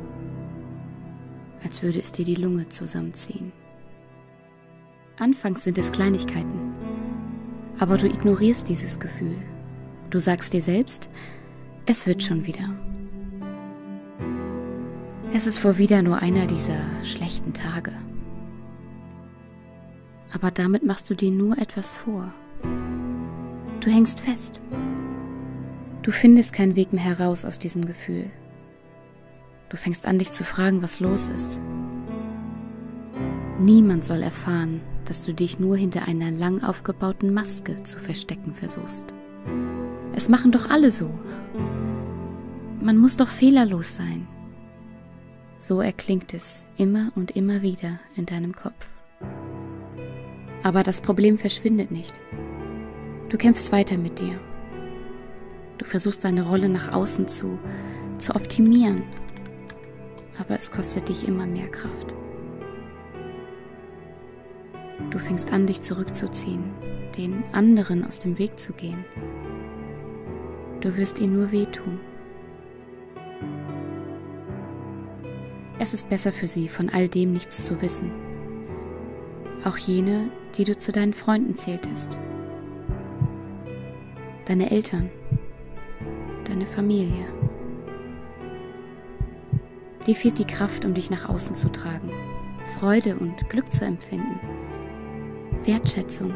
Als würde es dir die Lunge zusammenziehen. Anfangs sind es Kleinigkeiten, aber du ignorierst dieses Gefühl. Du sagst dir selbst, es wird schon wieder. Es ist wohl wieder nur einer dieser schlechten Tage. Aber damit machst du dir nur etwas vor. Du hängst fest. Du findest keinen Weg mehr heraus aus diesem Gefühl. Du fängst an, dich zu fragen, was los ist. Niemand soll erfahren, dass du dich nur hinter einer lang aufgebauten Maske zu verstecken versuchst. Es machen doch alle so. Man muss doch fehlerlos sein. So erklingt es immer und immer wieder in deinem Kopf. Aber das Problem verschwindet nicht. Du kämpfst weiter mit dir. Du versuchst deine Rolle nach außen zu optimieren. Aber es kostet dich immer mehr Kraft. Du fängst an, dich zurückzuziehen, den anderen aus dem Weg zu gehen. Du wirst ihnen nur wehtun. Es ist besser für sie, von all dem nichts zu wissen. Auch jene, die du zu deinen Freunden zähltest. Deine Eltern, deine Familie. Dir fehlt die Kraft, um dich nach außen zu tragen, Freude und Glück zu empfinden, Wertschätzung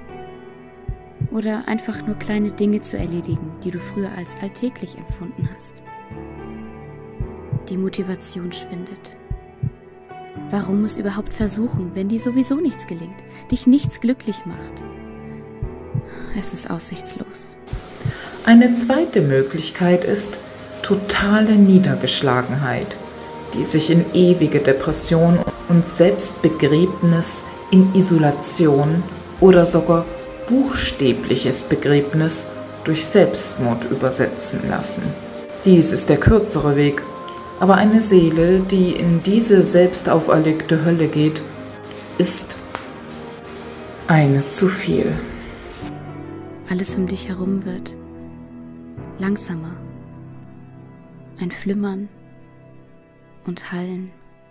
oder einfach nur kleine Dinge zu erledigen, die du früher als alltäglich empfunden hast. Die Motivation schwindet. Warum es überhaupt versuchen, wenn dir sowieso nichts gelingt, dich nichts glücklich macht? Es ist aussichtslos. Eine zweite Möglichkeit ist totale Niedergeschlagenheit, die sich in ewige Depression und Selbstbegräbnis in Isolation oder sogar buchstäbliches Begräbnis durch Selbstmord übersetzen lassen. Dies ist der kürzere Weg, aber eine Seele, die in diese selbst auferlegte Hölle geht, ist eine zu viel. Alles um dich herum wird langsamer. Ein Flimmern und Hallen.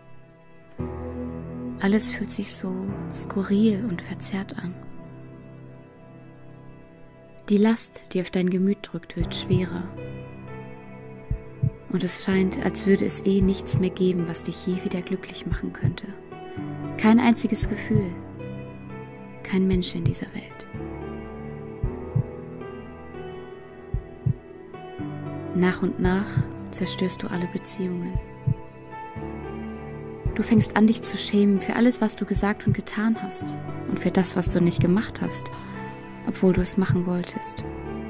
Alles fühlt sich so skurril und verzerrt an. Die Last, die auf dein Gemüt drückt, wird schwerer. Und es scheint, als würde es nichts mehr geben, was dich je wieder glücklich machen könnte. Kein einziges Gefühl. Kein Mensch in dieser Welt. Nach und nach zerstörst du alle Beziehungen. Du fängst an, dich zu schämen für alles, was du gesagt und getan hast und für das, was du nicht gemacht hast, obwohl du es machen wolltest.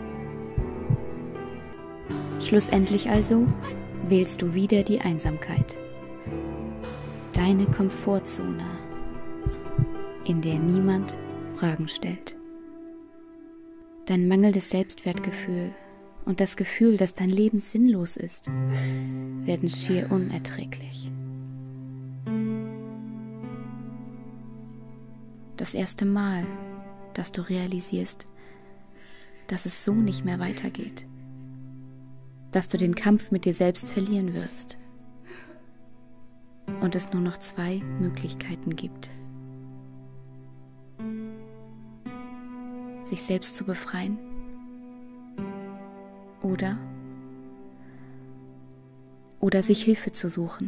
Schlussendlich also wählst du wieder die Einsamkeit. Deine Komfortzone, in der niemand Fragen stellt. Dein mangelndes Selbstwertgefühl und das Gefühl, dass dein Leben sinnlos ist, werden schier unerträglich. Das erste Mal, dass du realisierst, dass es so nicht mehr weitergeht. Dass du den Kampf mit dir selbst verlieren wirst. Und es nur noch 2 Möglichkeiten gibt. Sich selbst zu befreien oder sich Hilfe zu suchen.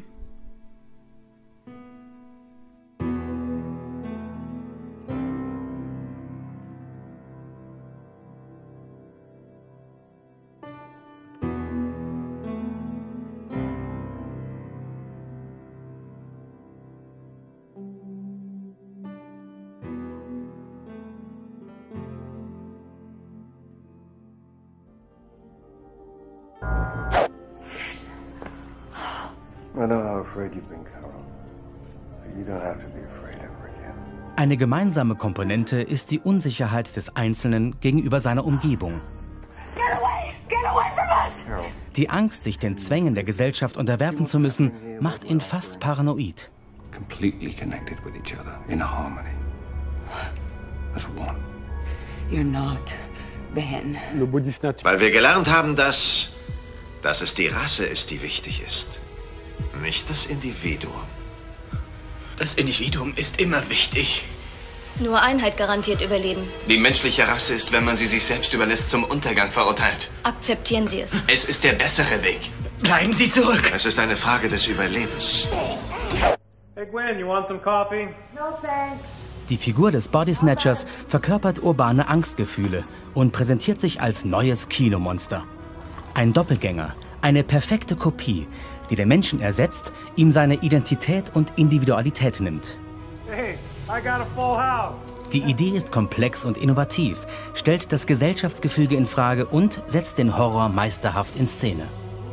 I know how afraid you've been, Carol. But you don't have to be afraid ever again. Eine gemeinsame Komponente ist die Unsicherheit des Einzelnen gegenüber seiner Umgebung. Get away from us! Die Angst, sich den Zwängen der Gesellschaft unterwerfen zu müssen, macht ihn fast paranoid. completely connected with each other, in harmony. As one. You're not Ben. Weil wir gelernt haben, dass es die Rasse ist, die wichtig ist. Nicht das Individuum. Das Individuum ist immer wichtig. Nur Einheit garantiert Überleben. Die menschliche Rasse ist, wenn man sie sich selbst überlässt, zum Untergang verurteilt. Akzeptieren Sie es. Es ist der bessere Weg. Bleiben Sie zurück. Es ist eine Frage des Überlebens. Hey Gwen, you want some coffee? No thanks. Die Figur des Body Snatchers verkörpert urbane Angstgefühle und präsentiert sich als neues Kinomonster. Ein Doppelgänger, eine perfekte Kopie, die den Menschen ersetzt, ihm seine Identität und Individualität nimmt. Hey, I got a full house. Die Idee ist komplex und innovativ, stellt das Gesellschaftsgefüge in Frage und setzt den Horror meisterhaft in Szene.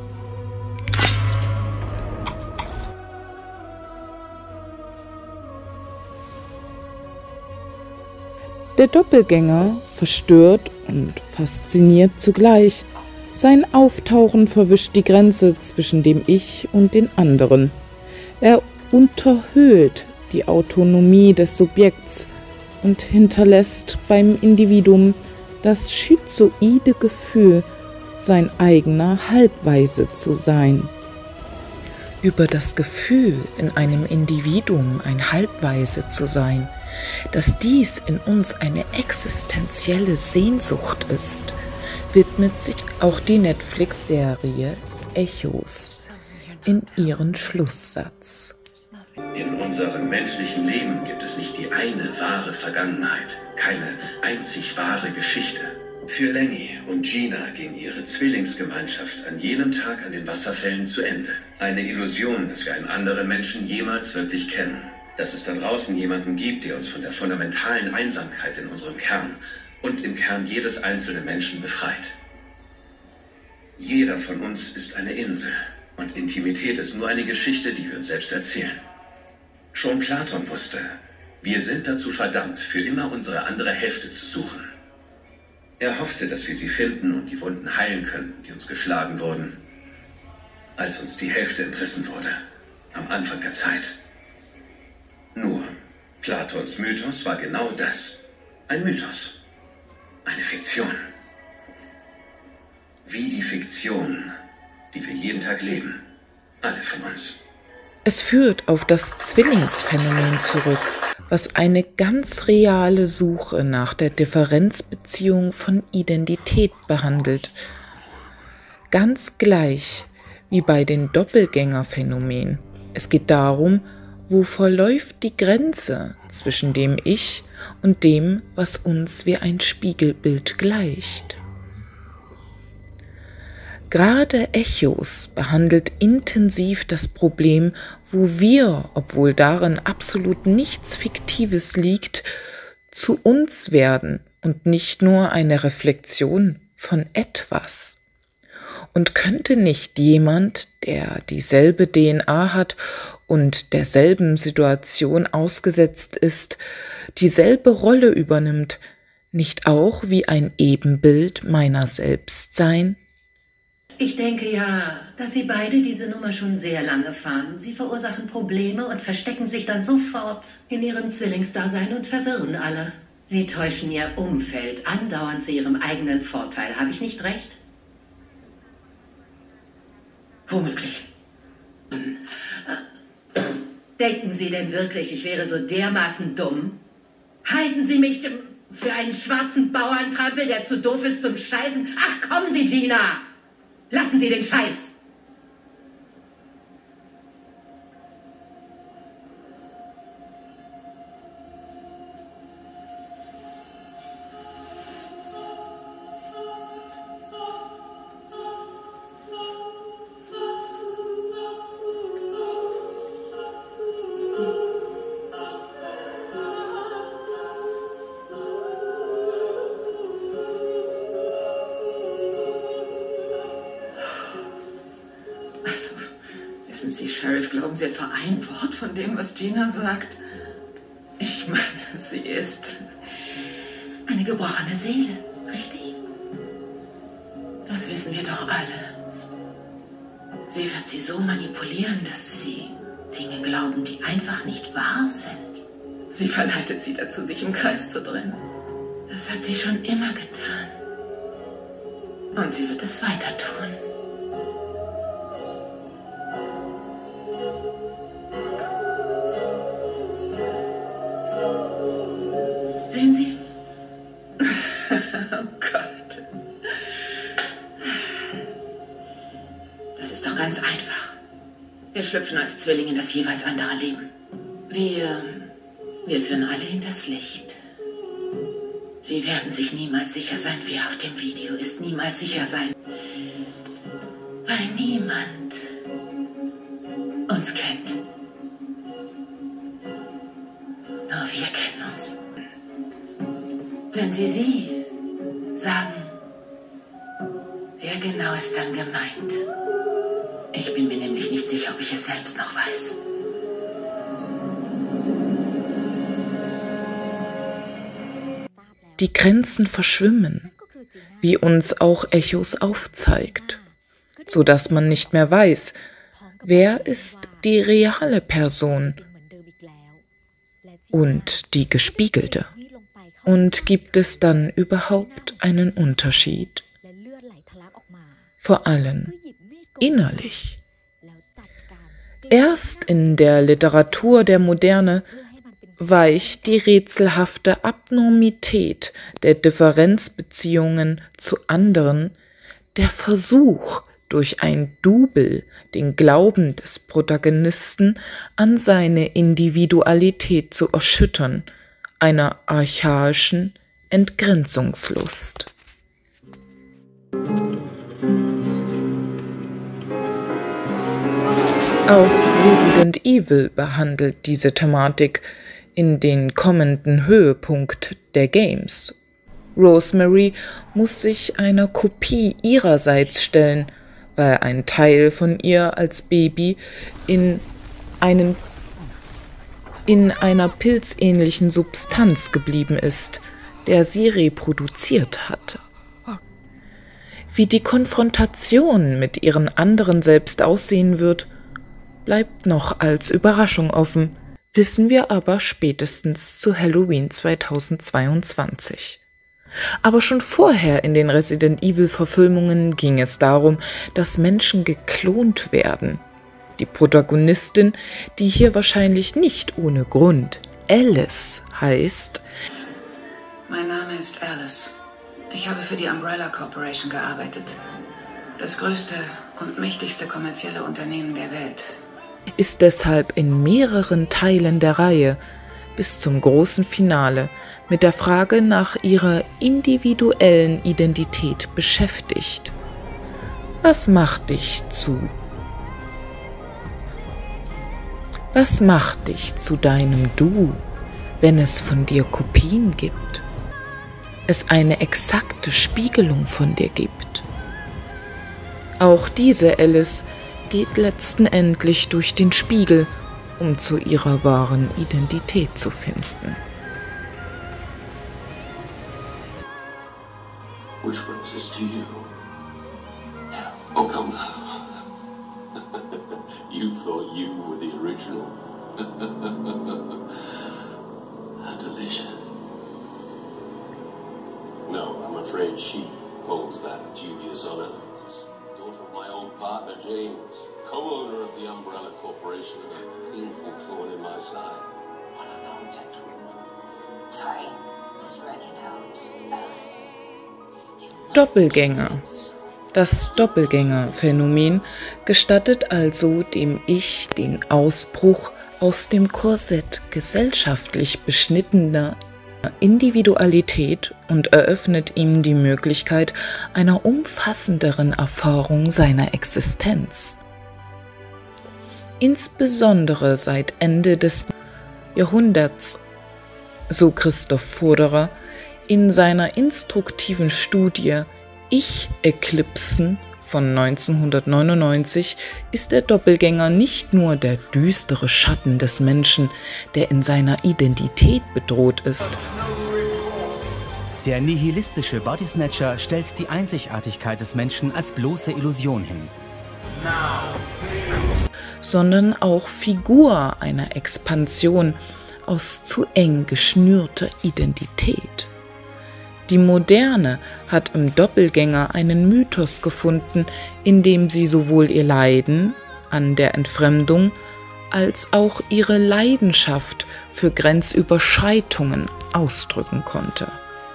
Der Doppelgänger verstört und fasziniert zugleich. Sein Auftauchen verwischt die Grenze zwischen dem Ich und den anderen. Er unterhöhlt die Autonomie des Subjekts und hinterlässt beim Individuum das schizoide Gefühl, sein eigener Halbweise zu sein. Über das Gefühl, in einem Individuum ein Halbweise zu sein, dass dies in uns eine existenzielle Sehnsucht ist, widmet sich auch die Netflix-Serie Echos in ihren Schlusssatz. In unserem menschlichen Leben gibt es nicht die eine wahre Vergangenheit, keine einzig wahre Geschichte. Für Lenny und Gina ging ihre Zwillingsgemeinschaft an jenem Tag an den Wasserfällen zu Ende. Eine Illusion, dass wir einen anderen Menschen jemals wirklich kennen. Dass es da draußen jemanden gibt, der uns von der fundamentalen Einsamkeit in unserem Kern und im Kern jedes einzelnen Menschen befreit. Jeder von uns ist eine Insel und Intimität ist nur eine Geschichte, die wir uns selbst erzählen. Schon Platon wusste, wir sind dazu verdammt, für immer unsere andere Hälfte zu suchen. Er hoffte, dass wir sie finden und die Wunden heilen könnten, die uns geschlagen wurden, als uns die Hälfte entrissen wurde, am Anfang der Zeit. Nur, Platons Mythos war genau das. Ein Mythos. Eine Fiktion. Wie die Fiktion, die wir jeden Tag leben. Alle von uns. Es führt auf das Zwillingsphänomen zurück, was eine ganz reale Suche nach der Differenzbeziehung von Identität behandelt. Ganz gleich wie bei den Doppelgängerphänomenen. Es geht darum, wo verläuft die Grenze zwischen dem Ich und dem, was uns wie ein Spiegelbild gleicht. Gerade Echos behandelt intensiv das Problem, wo wir, obwohl darin absolut nichts Fiktives liegt, zu uns werden und nicht nur eine Reflexion von etwas. Und könnte nicht jemand, der dieselbe DNA hat und derselben Situation ausgesetzt ist, dieselbe Rolle übernimmt, nicht auch wie ein Ebenbild meiner selbst sein? Ich denke ja, dass Sie beide diese Nummer schon sehr lange fahren. Sie verursachen Probleme und verstecken sich dann sofort in Ihrem Zwillingsdasein und verwirren alle. Sie täuschen Ihr Umfeld andauernd zu Ihrem eigenen Vorteil. Habe ich nicht recht? Womöglich. Denken Sie denn wirklich, ich wäre so dermaßen dumm? Halten Sie mich für einen schwarzen Bauerntrampel, der zu doof ist zum Scheißen? Ach, kommen Sie, Gina! Lassen Sie den Scheiß! Sheriff, glauben Sie etwa ein Wort von dem, was Gina sagt? Ich meine, sie ist eine gebrochene Seele, richtig? Das wissen wir doch alle. Sie wird sie so manipulieren, dass sie Dinge glauben, die einfach nicht wahr sind. Sie verleitet sie dazu, sich im Kreis zu drehen. Das hat sie schon immer getan. Und sie wird es weiter tun. Sehen Sie? Oh Gott. Das ist doch ganz einfach. Wir schlüpfen als Zwillinge in das jeweils andere Leben. Wir führen alle hinters Licht. Sie werden sich niemals sicher sein, wer auf dem Video ist. Niemals sicher sein. Weil niemand uns kennt. Nur wir kennen uns. Wenn Sie sagen, wer genau ist dann gemeint? Ich bin mir nämlich nicht sicher, ob ich es selbst noch weiß. Die Grenzen verschwimmen, wie uns auch Echos aufzeigt, so dass man nicht mehr weiß, wer ist die reale Person und die gespiegelte. Und gibt es dann überhaupt einen Unterschied? Vor allem innerlich. Erst in der Literatur der Moderne weicht die rätselhafte Abnormität der Differenzbeziehungen zu anderen, der Versuch, durch ein Double den Glauben des Protagonisten an seine Individualität zu erschüttern, einer archaischen Entgrenzungslust. Auch Resident Evil behandelt diese Thematik in den kommenden Höhepunkt der Games. Rosemary muss sich einer Kopie ihrerseits stellen, weil ein Teil von ihr als Baby in einer pilzähnlichen Substanz geblieben ist, der sie reproduziert hatte. Wie die Konfrontation mit ihren anderen Selbst aussehen wird, bleibt noch als Überraschung offen, wissen wir aber spätestens zu Halloween 2022. Aber schon vorher in den Resident Evil-Verfilmungen ging es darum, dass Menschen geklont werden. Die Protagonistin, die hier wahrscheinlich nicht ohne Grund Alice heißt. Mein Name ist Alice. Ich habe für die Umbrella Corporation gearbeitet. Das größte und mächtigste kommerzielle Unternehmen der Welt. Ist deshalb in mehreren Teilen der Reihe bis zum großen Finale mit der Frage nach ihrer individuellen Identität beschäftigt. Was macht dich zu deinem Du, wenn es von dir Kopien gibt? Es eine exakte Spiegelung von dir gibt. Auch diese Alice geht letztendlich durch den Spiegel, um zu ihrer wahren Identität zu finden. Which brings us to you. Oh, come now. You thought you were the original. How delicious. No, I'm afraid she holds that dubious honor. Daughter of my old partner, James, co-owner of the Umbrella Corporation, and a painful thorn in my side. I don't know exactly. Time is running out, Alice. Doppelgänger. Das Doppelgängerphänomen gestattet also dem Ich den Ausbruch aus dem Korsett gesellschaftlich beschnittener Individualität und eröffnet ihm die Möglichkeit einer umfassenderen Erfahrung seiner Existenz. Insbesondere seit Ende des Jahrhunderts, so Christoph Vorderer in seiner instruktiven Studie Ich-Eklipsen von 1999, ist der Doppelgänger nicht nur der düstere Schatten des Menschen, der in seiner Identität bedroht ist. Der nihilistische Bodysnatcher stellt die Einzigartigkeit des Menschen als bloße Illusion hin. sondern auch Figur einer Expansion aus zu eng geschnürter Identität. Die Moderne hat im Doppelgänger einen Mythos gefunden, in dem sie sowohl ihr Leiden an der Entfremdung als auch ihre Leidenschaft für Grenzüberschreitungen ausdrücken konnte.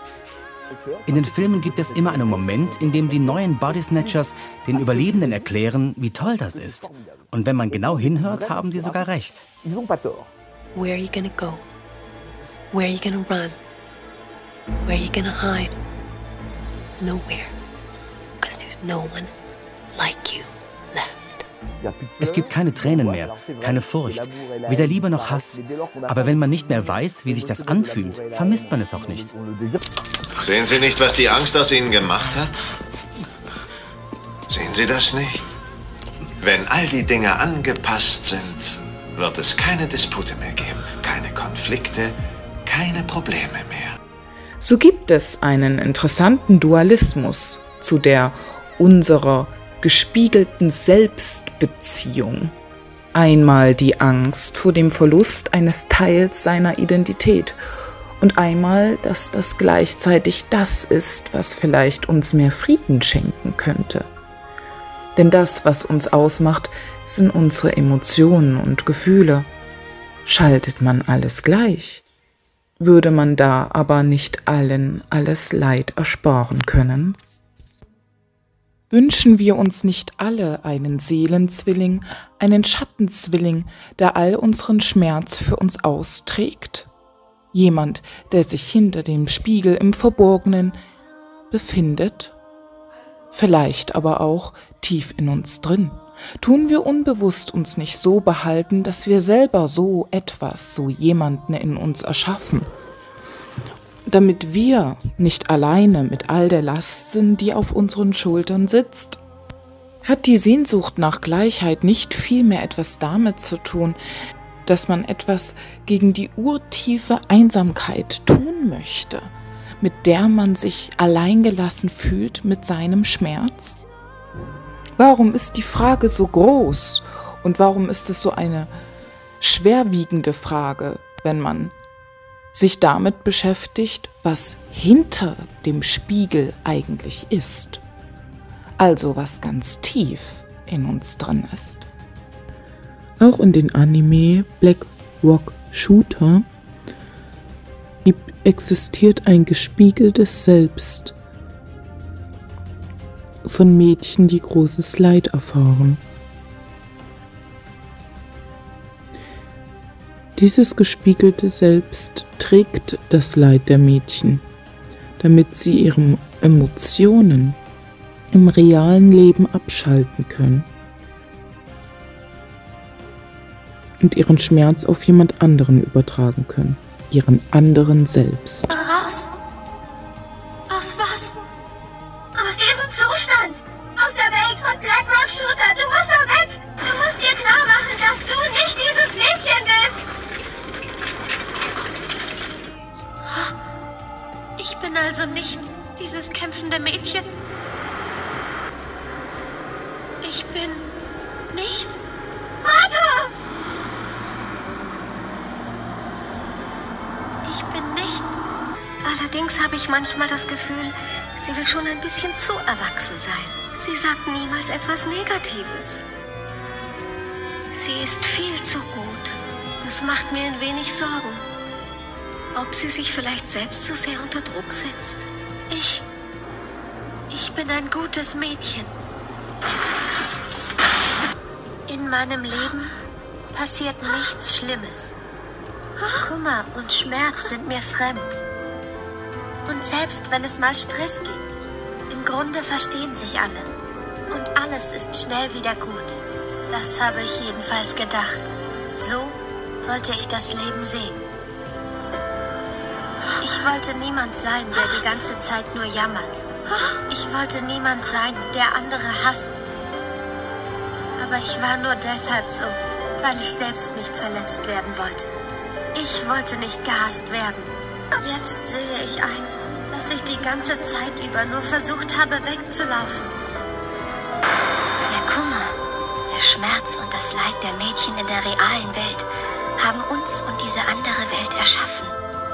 In den Filmen gibt es immer einen Moment, in dem die neuen Body Snatchers den Überlebenden erklären, wie toll das ist. Und wenn man genau hinhört, haben sie sogar recht. Where are you gonna go? Where are you gonna run? Where are you gonna hide? Nowhere. Because there's no one like you left. Es gibt keine Tränen mehr, keine Furcht, weder Liebe noch Hass. Aber wenn man nicht mehr weiß, wie sich das anfühlt, vermisst man es auch nicht. Sehen Sie nicht, was die Angst aus Ihnen gemacht hat? Sehen Sie das nicht? Wenn all die Dinge angepasst sind, wird es keine Dispute mehr geben, keine Konflikte, keine Probleme mehr. So gibt es einen interessanten Dualismus zu der unserer gespiegelten Selbstbeziehung. Einmal die Angst vor dem Verlust eines Teils seiner Identität und einmal, dass das gleichzeitig das ist, was vielleicht uns mehr Frieden schenken könnte. Denn das, was uns ausmacht, sind unsere Emotionen und Gefühle. Schaltet man alles gleich, würde man da aber nicht allen alles Leid ersparen können? Wünschen wir uns nicht alle einen Seelenzwilling, einen Schattenzwilling, der all unseren Schmerz für uns austrägt? Jemand, der sich hinter dem Spiegel im Verborgenen befindet? Vielleicht aber auch tief in uns drin. Tun wir unbewusst uns nicht so behalten, dass wir selber so etwas, so jemanden in uns erschaffen? Damit wir nicht alleine mit all der Last sind, die auf unseren Schultern sitzt? Hat die Sehnsucht nach Gleichheit nicht vielmehr etwas damit zu tun, dass man etwas gegen die urtiefe Einsamkeit tun möchte, mit der man sich alleingelassen fühlt mit seinem Schmerz? Warum ist die Frage so groß und warum ist es so eine schwerwiegende Frage, wenn man sich damit beschäftigt, was hinter dem Spiegel eigentlich ist? Also was ganz tief in uns drin ist. Auch in den Anime Black Rock Shooter existiert ein gespiegeltes Selbst von Mädchen, die großes Leid erfahren. Dieses gespiegelte Selbst trägt das Leid der Mädchen, damit sie ihre Emotionen im realen Leben abschalten können und ihren Schmerz auf jemand anderen übertragen können, ihren anderen Selbst. Raus! Aus was? Aus diesem Zustand! Aus der Welt von Black Rock Shooter! Du musst da weg! Du musst dir klar machen, dass du nicht dieses Mädchen bist! Ich bin also nicht dieses kämpfende Mädchen. Ich bin nicht... Vater! Ich bin nicht... Allerdings habe ich manchmal das Gefühl, sie will schon ein bisschen zu erwachsen sein. Sie sagt niemals etwas Negatives. Sie ist viel zu gut. Das macht mir ein wenig Sorgen. Ob sie sich vielleicht selbst zu sehr unter Druck setzt. Ich bin ein gutes Mädchen. In meinem Leben passiert nichts Schlimmes. Kummer und Schmerz sind mir fremd. Und selbst wenn es mal Stress gibt, im Grunde verstehen sich alle. Und alles ist schnell wieder gut. Das habe ich jedenfalls gedacht. So wollte ich das Leben sehen. Ich wollte niemand sein, der die ganze Zeit nur jammert. Ich wollte niemand sein, der andere hasst. Aber ich war nur deshalb so, weil ich selbst nicht verletzt werden wollte. Ich wollte nicht gehasst werden. Jetzt sehe ich ein, dass ich die ganze Zeit über nur versucht habe, wegzulaufen. Der Kummer, der Schmerz und das Leid der Mädchen in der realen Welt haben uns und diese andere Welt erschaffen.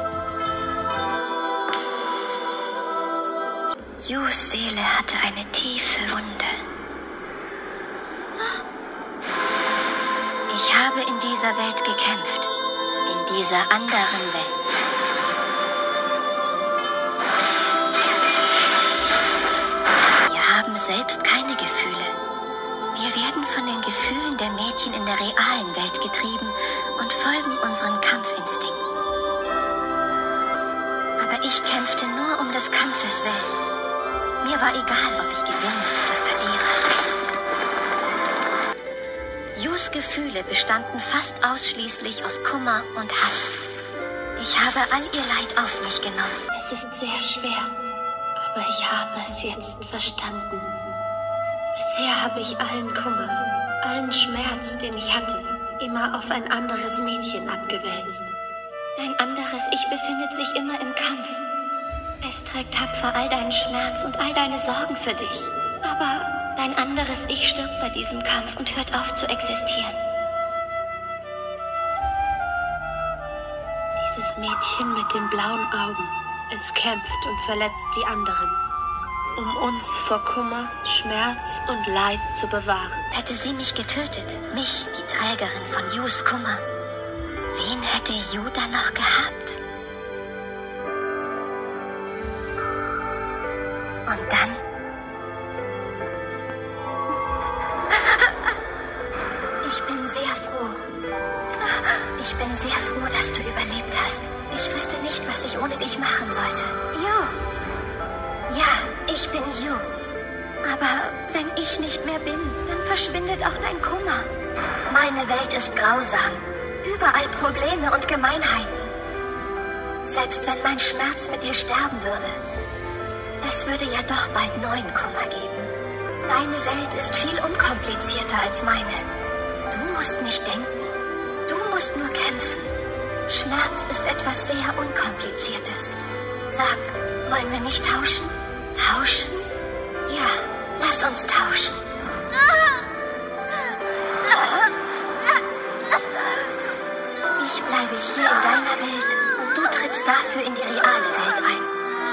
Yus Seele hatte eine tiefe Wunde. Ich habe in dieser Welt gekämpft, in dieser anderen Welt. Wir haben selbst keine Gefühle. Wir werden von den Gefühlen der Mädchen in der realen Welt getrieben und folgen unseren Kampfinstinkten. Aber ich kämpfte nur um des Kampfes willen. Mir war egal, ob ich gewinne oder verliere. Yus Gefühle bestanden fast ausschließlich aus Kummer und Hass. Ich habe all ihr Leid auf mich genommen. Es ist sehr schwer, aber ich habe es jetzt verstanden. Bisher habe ich allen Kummer, allen Schmerz, den ich hatte, immer auf ein anderes Mädchen abgewälzt. Ein anderes Ich befindet sich immer im Kampf. Es trägt tapfer all deinen Schmerz und all deine Sorgen für dich. Aber dein anderes Ich stirbt bei diesem Kampf und hört auf zu existieren. Dieses Mädchen mit den blauen Augen, es kämpft und verletzt die anderen, um uns vor Kummer, Schmerz und Leid zu bewahren. Hätte sie mich getötet, mich, die Trägerin von Yus Kummer, wen hätte Yu dann noch gehabt? Und dann? Ich bin sehr froh. Ich bin sehr froh, dass du überlebt hast. Ich wüsste nicht, was ich ohne dich machen sollte. Yu. Ja, ich bin Yu. Aber wenn ich nicht mehr bin, dann verschwindet auch dein Kummer. Meine Welt ist grausam. Überall Probleme und Gemeinheiten. Selbst wenn mein Schmerz mit dir sterben würde. Es würde ja doch bald neuen Kummer geben. Deine Welt ist viel unkomplizierter als meine. Du musst nicht denken. Du musst nur kämpfen. Schmerz ist etwas sehr Unkompliziertes. Sag, wollen wir nicht tauschen? Tauschen? Ja, lass uns tauschen. Ich bleibe hier in deiner Welt und du trittst dafür in die reale Welt ein.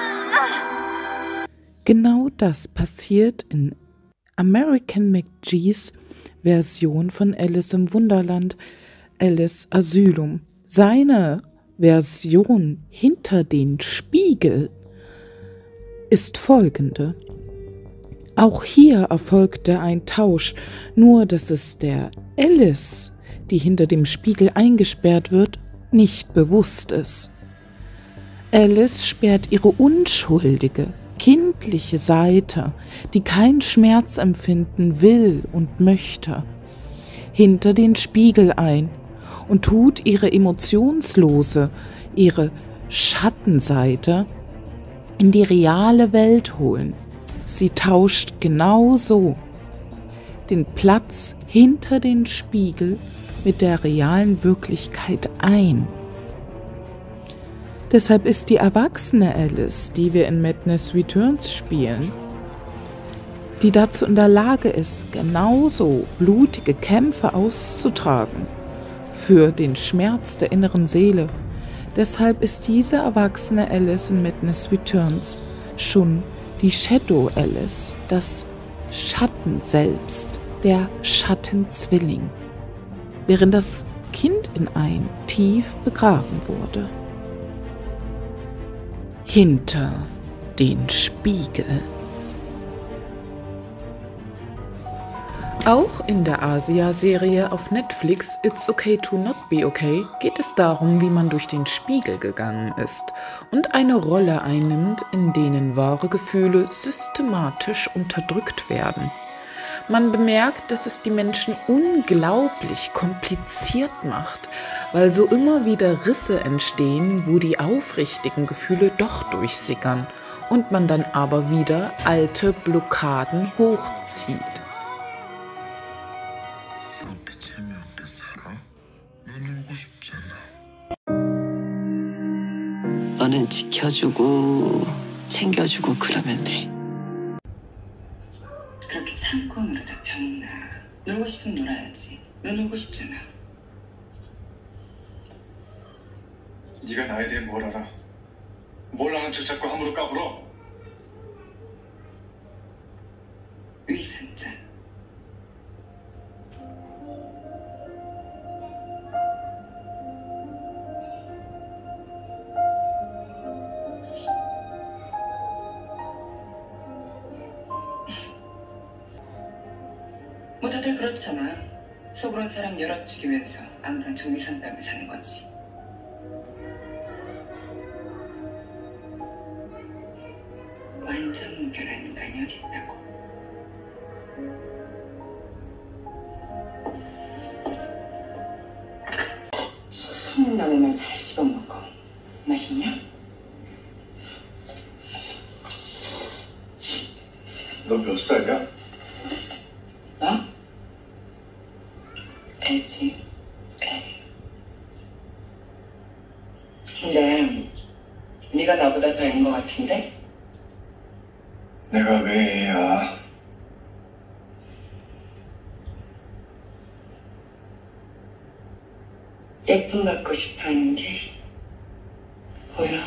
Genau das passiert in American McGee's Version von Alice im Wunderland, Alice Asylum. Seine Version hinter den Spiegel ist folgende. Auch hier erfolgte ein Tausch, nur dass es der Alice, die hinter dem Spiegel eingesperrt wird, nicht bewusst ist. Alice sperrt ihre unschuldige, kindliche Seite, die keinen Schmerz empfinden will und möchte, hinter den Spiegel ein und tut ihre emotionslose, ihre Schattenseite in die reale Welt holen. Sie tauscht genauso den Platz hinter den Spiegel mit der realen Wirklichkeit ein. Deshalb ist die erwachsene Alice, die wir in Madness Returns spielen, die dazu in der Lage ist, genauso blutige Kämpfe auszutragen für den Schmerz der inneren Seele. Deshalb ist diese erwachsene Alice in Madness Returns schon die Shadow Alice, das Schatten selbst, der Schattenzwilling, während das Kind in ein tief begraben wurde. Hinter den Spiegel. Auch in der Asia-Serie auf Netflix It's Okay to Not Be Okay geht es darum, wie man durch den Spiegel gegangen ist und eine Rolle einnimmt, in denen wahre Gefühle systematisch unterdrückt werden. Man bemerkt, dass es die Menschen unglaublich kompliziert macht, weil so immer wieder Risse entstehen, wo die aufrichtigen Gefühle doch durchsickern und man dann aber wieder alte Blockaden hochzieht. 너는 지켜주고 챙겨주고 그러면 돼. 그렇게 참고 물어도 병나. 놀고 싶으면 놀아야지. 너 놀고 싶잖아. 네가 나에 대해 뭘 알아? 뭘 아는 척 자꾸 함부로 까불어? 위선자. 뭐 다들 그렇잖아. 속으론 사람 여럿 죽이면서 아무런 종이선감을 사는 거지. 완전 무결한 인간이 어디 있다고. 소문나는 말 잘 씹어먹어. 맛있냐? 너 몇 살이야? 나? 애지. 애. 근데 네가 나보다 더 애인 것 같은데? 내가 왜 애야? 예쁨 받고 싶어하는 게 보여.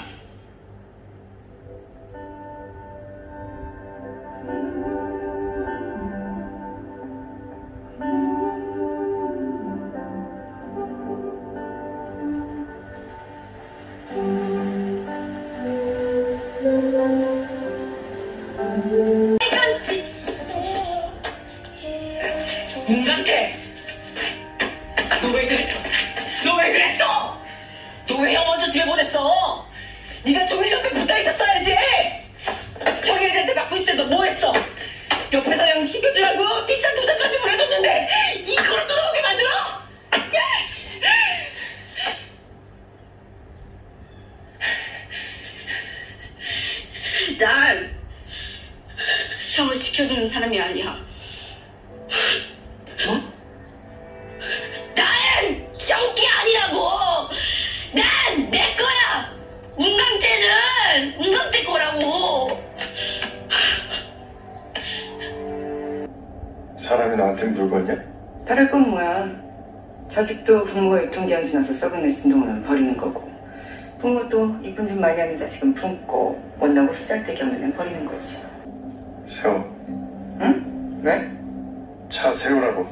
문강태! 너 왜 그랬어? 너 왜 그랬어? 너 왜 형 먼저 집에 보냈어? 네가 종일 옆에 붙어있었어야지! 형이 애들한테 맡고 있을 때 너 뭐했어? 옆에서 형 시켜주라고 비싼 도장까지 보내줬는데 이거로 돌아오게 만들어? 야씨! 난 형을 시켜주는 사람이 아니야. 뭐? 난 형기 아니라고! 난 내 거야! 문강태는 문강태 거라고! 사람이 나한테 물건이야? 다를 건 뭐야. 자식도 부모가 유통기한 지나서 썩은 내 진동을 버리는 거고, 부모도 이쁜 짓 많이 하는 자식은 품고 못나고 쓰잘데기 없는 애 버리는 거지. 세워. 응? 왜? 차 세우라고.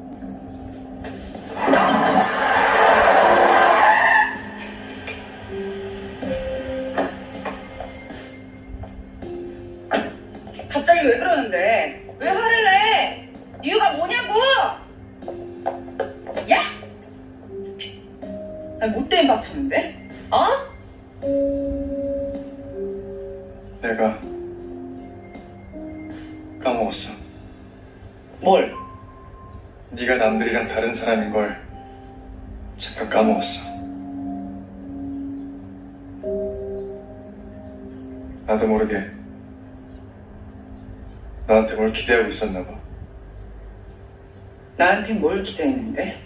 갑자기 왜 그러는데? 왜 화를 내? 이유가 뭐냐고? 야! 나 못된 박쳤는데? 어? 내가 까먹었어. 뭘? 네가 남들이랑 다른 사람인 걸 잠깐 까먹었어. 나도 모르게 나한테 뭘 기대하고 있었나 봐. 나한테 뭘 기대했는데?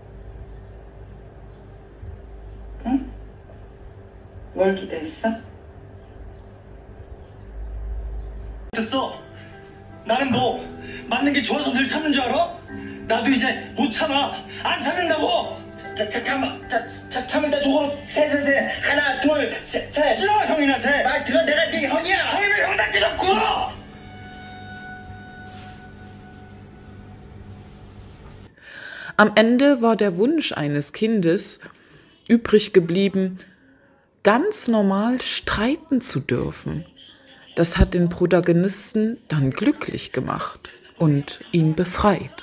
응? 뭘 기대했어? 됐어. 나는 뭐 맞는 게 좋아서 늘 참는 줄 알아? 나도 이제 못 참아. 안 참는다고. 잠깐만. 참을 때 조금 셋. 하나, 둘, 셋. 싫어 형이나 셋. 말 들어. 내가 네 형이야. 형이 왜 형답게 자꾸. Am Ende war der Wunsch eines Kindes übrig geblieben, ganz normal streiten zu dürfen. Das hat den Protagonisten dann glücklich gemacht und ihn befreit.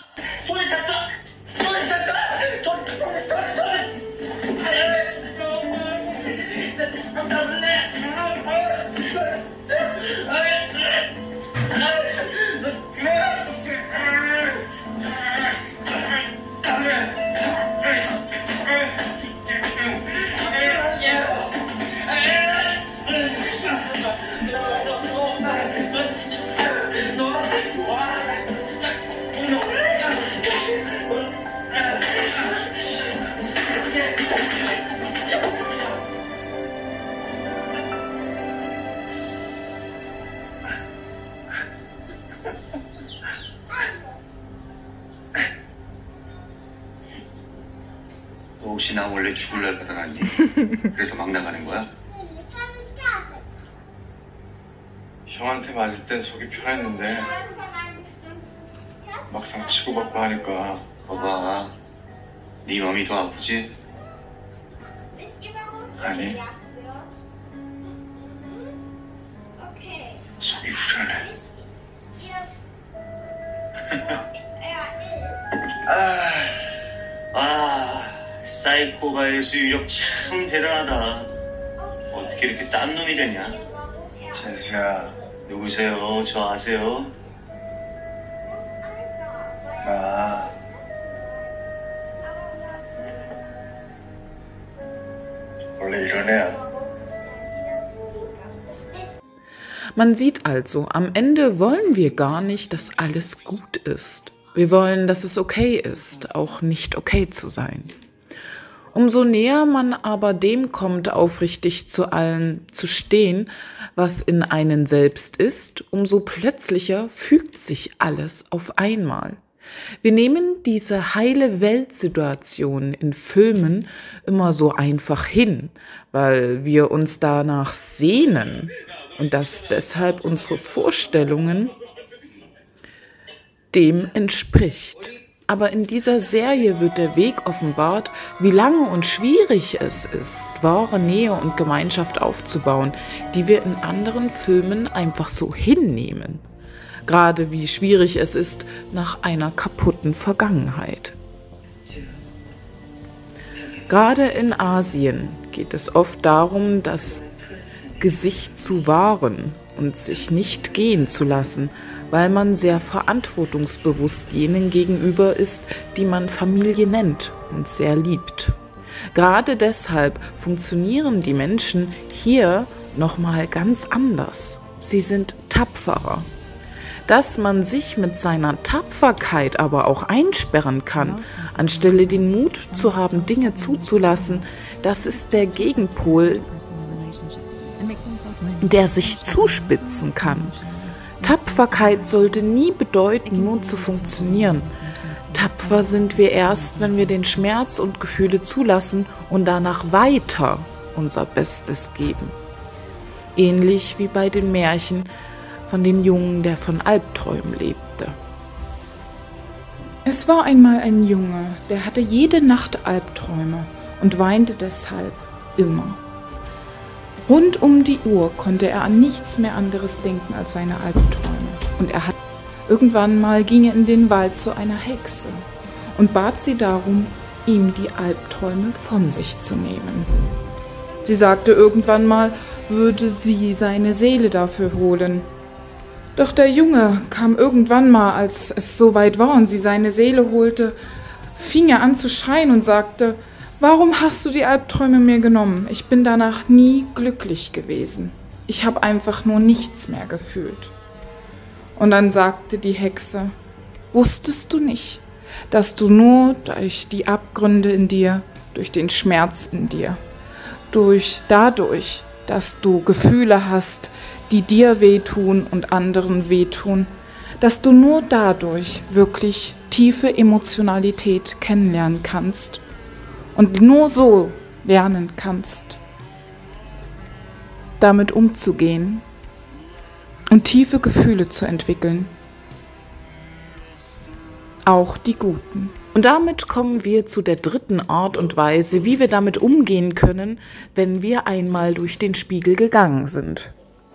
너 혹시 나 원래 죽을 날 받아놨니? 그래서 막 나가는 거야? 형한테 맞을 땐 속이 편했는데 막상 치고받고 하니까 봐봐 네 맘이 더 아프지? 아니 속이 후련해. 사이코가의 수유력 참 대단하다. 어떻게 이렇게 딴 놈이 되냐? 재수야. 누구세요? 저 아세요? 나 원래 이런 애야. Man sieht also, am Ende wollen wir gar nicht, dass alles gut ist. Wir wollen, dass es okay ist, auch nicht okay zu sein. Umso näher man aber dem kommt, aufrichtig zu allem zu stehen, was in einen selbst ist, umso plötzlicher fügt sich alles auf einmal. Wir nehmen diese heile Weltsituation in Filmen immer so einfach hin, weil wir uns danach sehnen und dass deshalb unsere Vorstellungen dem entspricht. Aber in dieser Serie wird der Weg offenbart, wie lange und schwierig es ist, wahre Nähe und Gemeinschaft aufzubauen, die wir in anderen Filmen einfach so hinnehmen. Gerade wie schwierig es ist nach einer kaputten Vergangenheit. Gerade in Asien geht es oft darum, das Gesicht zu wahren und sich nicht gehen zu lassen, weil man sehr verantwortungsbewusst jenen gegenüber ist, die man Familie nennt und sehr liebt. Gerade deshalb funktionieren die Menschen hier nochmal ganz anders. Sie sind tapferer. Dass man sich mit seiner Tapferkeit aber auch einsperren kann, anstelle den Mut zu haben, Dinge zuzulassen, das ist der Gegenpol, der sich zuspitzen kann. Tapferkeit sollte nie bedeuten, nur zu funktionieren. Tapfer sind wir erst, wenn wir den Schmerz und Gefühle zulassen und danach weiter unser Bestes geben. Ähnlich wie bei den Märchen von den Jungen, der von Albträumen lebte. Es war einmal ein Junge, der hatte jede Nacht Albträume und weinte deshalb immer. Rund um die Uhr konnte er an nichts mehr anderes denken als seine Albträume. Und irgendwann mal ging er in den Wald zu einer Hexe und bat sie darum, ihm die Albträume von sich zu nehmen. Sie sagte irgendwann mal, würde sie seine Seele dafür holen. Doch der Junge kam irgendwann mal, als es soweit war und sie seine Seele holte, fing er an zu schreien und sagte: Warum hast du die Albträume mir genommen? Ich bin danach nie glücklich gewesen. Ich habe einfach nur nichts mehr gefühlt. Und dann sagte die Hexe: Wusstest du nicht, dass du nur durch die Abgründe in dir, durch den Schmerz in dir, dadurch, dass du Gefühle hast, die dir wehtun und anderen wehtun, dass du nur dadurch wirklich tiefe Emotionalität kennenlernen kannst und nur so lernen kannst, damit umzugehen und tiefe Gefühle zu entwickeln, auch die guten. Und damit kommen wir zu der dritten Art und Weise, wie wir damit umgehen können, wenn wir einmal durch den Spiegel gegangen sind.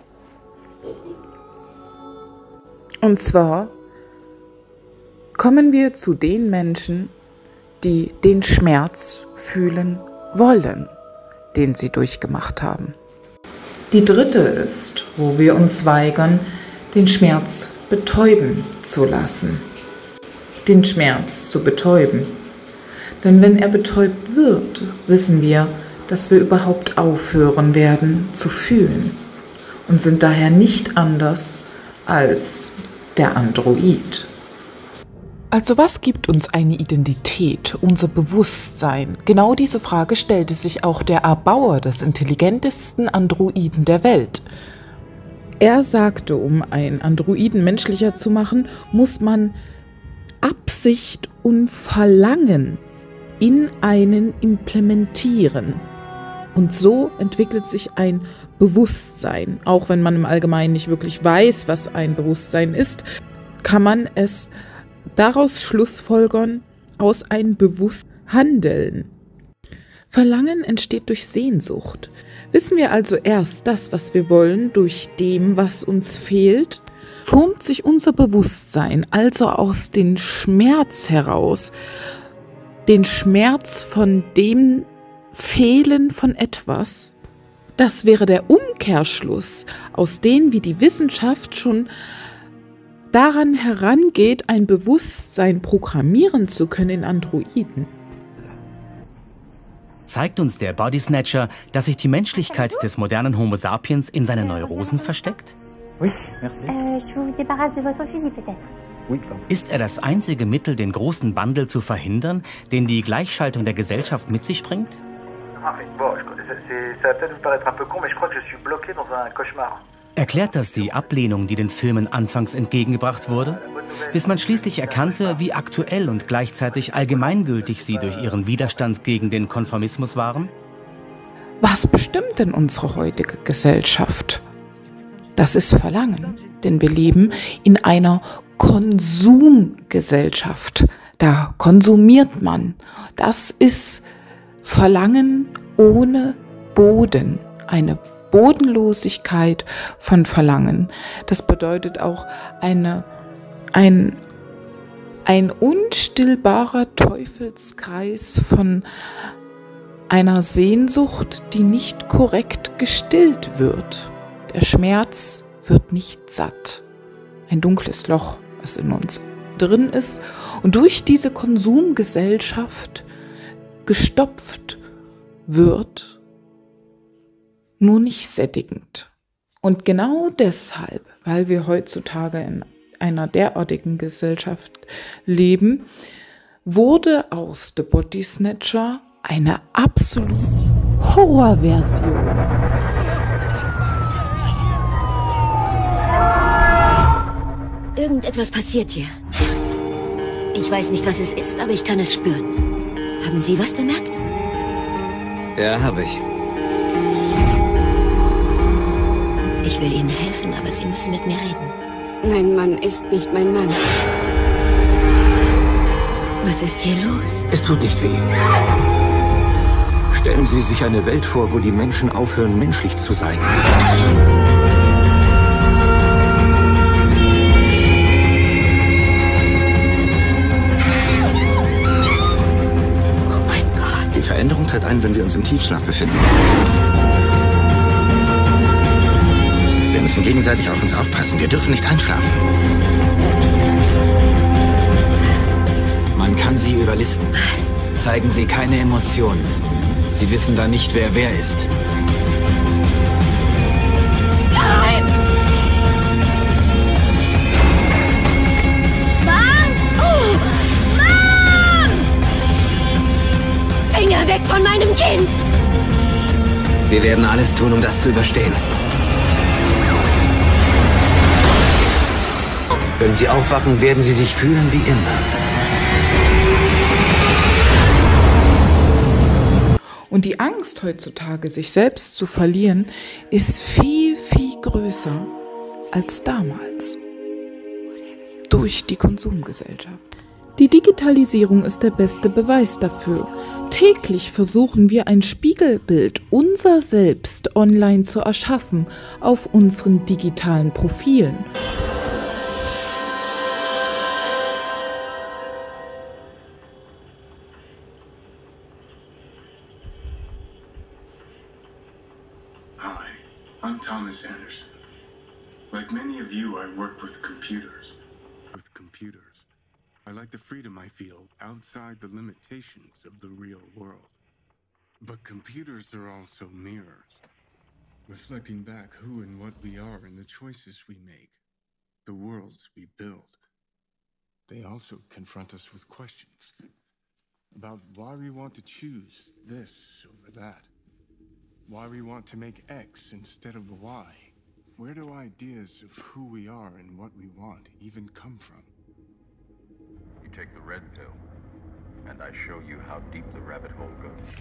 Und zwar kommen wir zu den Menschen, die den Schmerz fühlen wollen, den sie durchgemacht haben. Die dritte ist, wo wir uns weigern, den Schmerz betäuben zu lassen. Den Schmerz zu betäuben. Denn wenn er betäubt wird, wissen wir, dass wir überhaupt aufhören werden zu fühlen und sind daher nicht anders als der Android. Also was gibt uns eine Identität, unser Bewusstsein? Genau diese Frage stellte sich auch der Erbauer des intelligentesten Androiden der Welt. Er sagte, um einen Androiden menschlicher zu machen, muss man Absicht und Verlangen in einen implementieren. Und so entwickelt sich ein Bewusstsein. Auch wenn man im Allgemeinen nicht wirklich weiß, was ein Bewusstsein ist, kann man es daraus schlussfolgern, aus einem Bewussthandeln. Verlangen entsteht durch Sehnsucht. Wissen wir also erst das, was wir wollen, durch dem, was uns fehlt, formt sich unser Bewusstsein also aus dem Schmerz heraus, den Schmerz von dem Fehlen von etwas. Das wäre der Umkehrschluss, aus dem wie die Wissenschaft schon daran herangeht, ein Bewusstsein programmieren zu können in Androiden. Zeigt uns der Body Snatcher, dass sich die Menschlichkeit des modernen Homo sapiens in seinen Neurosen versteckt? Ist er das einzige Mittel, den großen Wandel zu verhindern, den die Gleichschaltung der Gesellschaft mit sich bringt? Erklärt das die Ablehnung, die den Filmen anfangs entgegengebracht wurde? Bis man schließlich erkannte, wie aktuell und gleichzeitig allgemeingültig sie durch ihren Widerstand gegen den Konformismus waren? Was bestimmt denn unsere heutige Gesellschaft? Das ist Verlangen, denn wir leben in einer Konsumgesellschaft. Da konsumiert man. Das ist Verlangen ohne Boden, eine Bodenlosigkeit von Verlangen. Das bedeutet auch ein unstillbarer Teufelskreis von einer Sehnsucht, die nicht korrekt gestillt wird. Der Schmerz wird nicht satt. Ein dunkles Loch, was in uns drin ist und durch diese Konsumgesellschaft gestopft wird, nur nicht sättigend. Und genau deshalb, weil wir heutzutage in einer derartigen Gesellschaft leben, wurde aus The Body Snatcher eine absolute Horrorversion. Irgendetwas passiert hier. Ich weiß nicht, was es ist, aber ich kann es spüren. Haben Sie was bemerkt? Ja, habe ich. Ich will Ihnen helfen, aber Sie müssen mit mir reden. Mein Mann ist nicht mein Mann. Was ist hier los? Es tut nicht weh. Stellen Sie sich eine Welt vor, wo die Menschen aufhören, menschlich zu sein. Oh mein Gott. Die Veränderung tritt ein, wenn wir uns im Tiefschlaf befinden. Wir müssen gegenseitig auf uns aufpassen. Wir dürfen nicht einschlafen. Man kann sie überlisten. Was? Zeigen sie keine Emotionen. Sie wissen dann nicht, wer ist. Nein! Mom! Oh! Mom! Finger weg von meinem Kind! Wir werden alles tun, um das zu überstehen. Wenn sie aufwachen, werden sie sich fühlen wie immer. Und die Angst heutzutage, sich selbst zu verlieren, ist viel, viel größer als damals. Durch die Konsumgesellschaft. Die Digitalisierung ist der beste Beweis dafür. Täglich versuchen wir ein Spiegelbild unser Selbst online zu erschaffen auf unseren digitalen Profilen. I'm Thomas Anderson. Like many of you, I work with computers. I like the freedom I feel outside the limitations of the real world. But computers are also mirrors, reflecting back who and what we are and the choices we make, the worlds we build. They also confront us with questions about why we want to choose this over that. Why we want to make X instead of Y. Where do ideas of who we are and what we want even come from? You take the red pill. and I show you how deep the rabbit hole goes.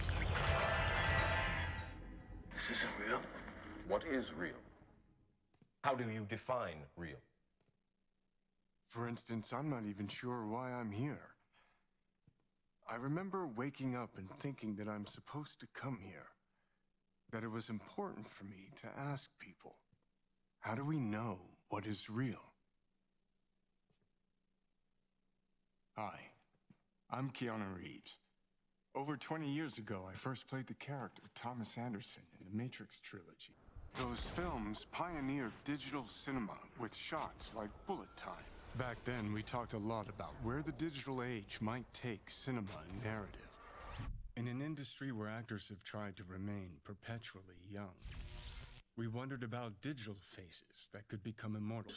This isn't real. What is real? How do you define real? For instance, I'm not even sure why I'm here. I remember waking up and thinking that I'm supposed to come here. That it was important for me to ask people, how do we know what is real? Hi, I'm Keanu Reeves. Over 20 years ago, I first played the character Thomas Anderson in the Matrix trilogy. Those films pioneered digital cinema with shots like bullet time. Back then, we talked a lot about where the digital age might take cinema and narrative. In an industry where actors have tried to remain perpetually young, we wondered about digital faces that could become immortal.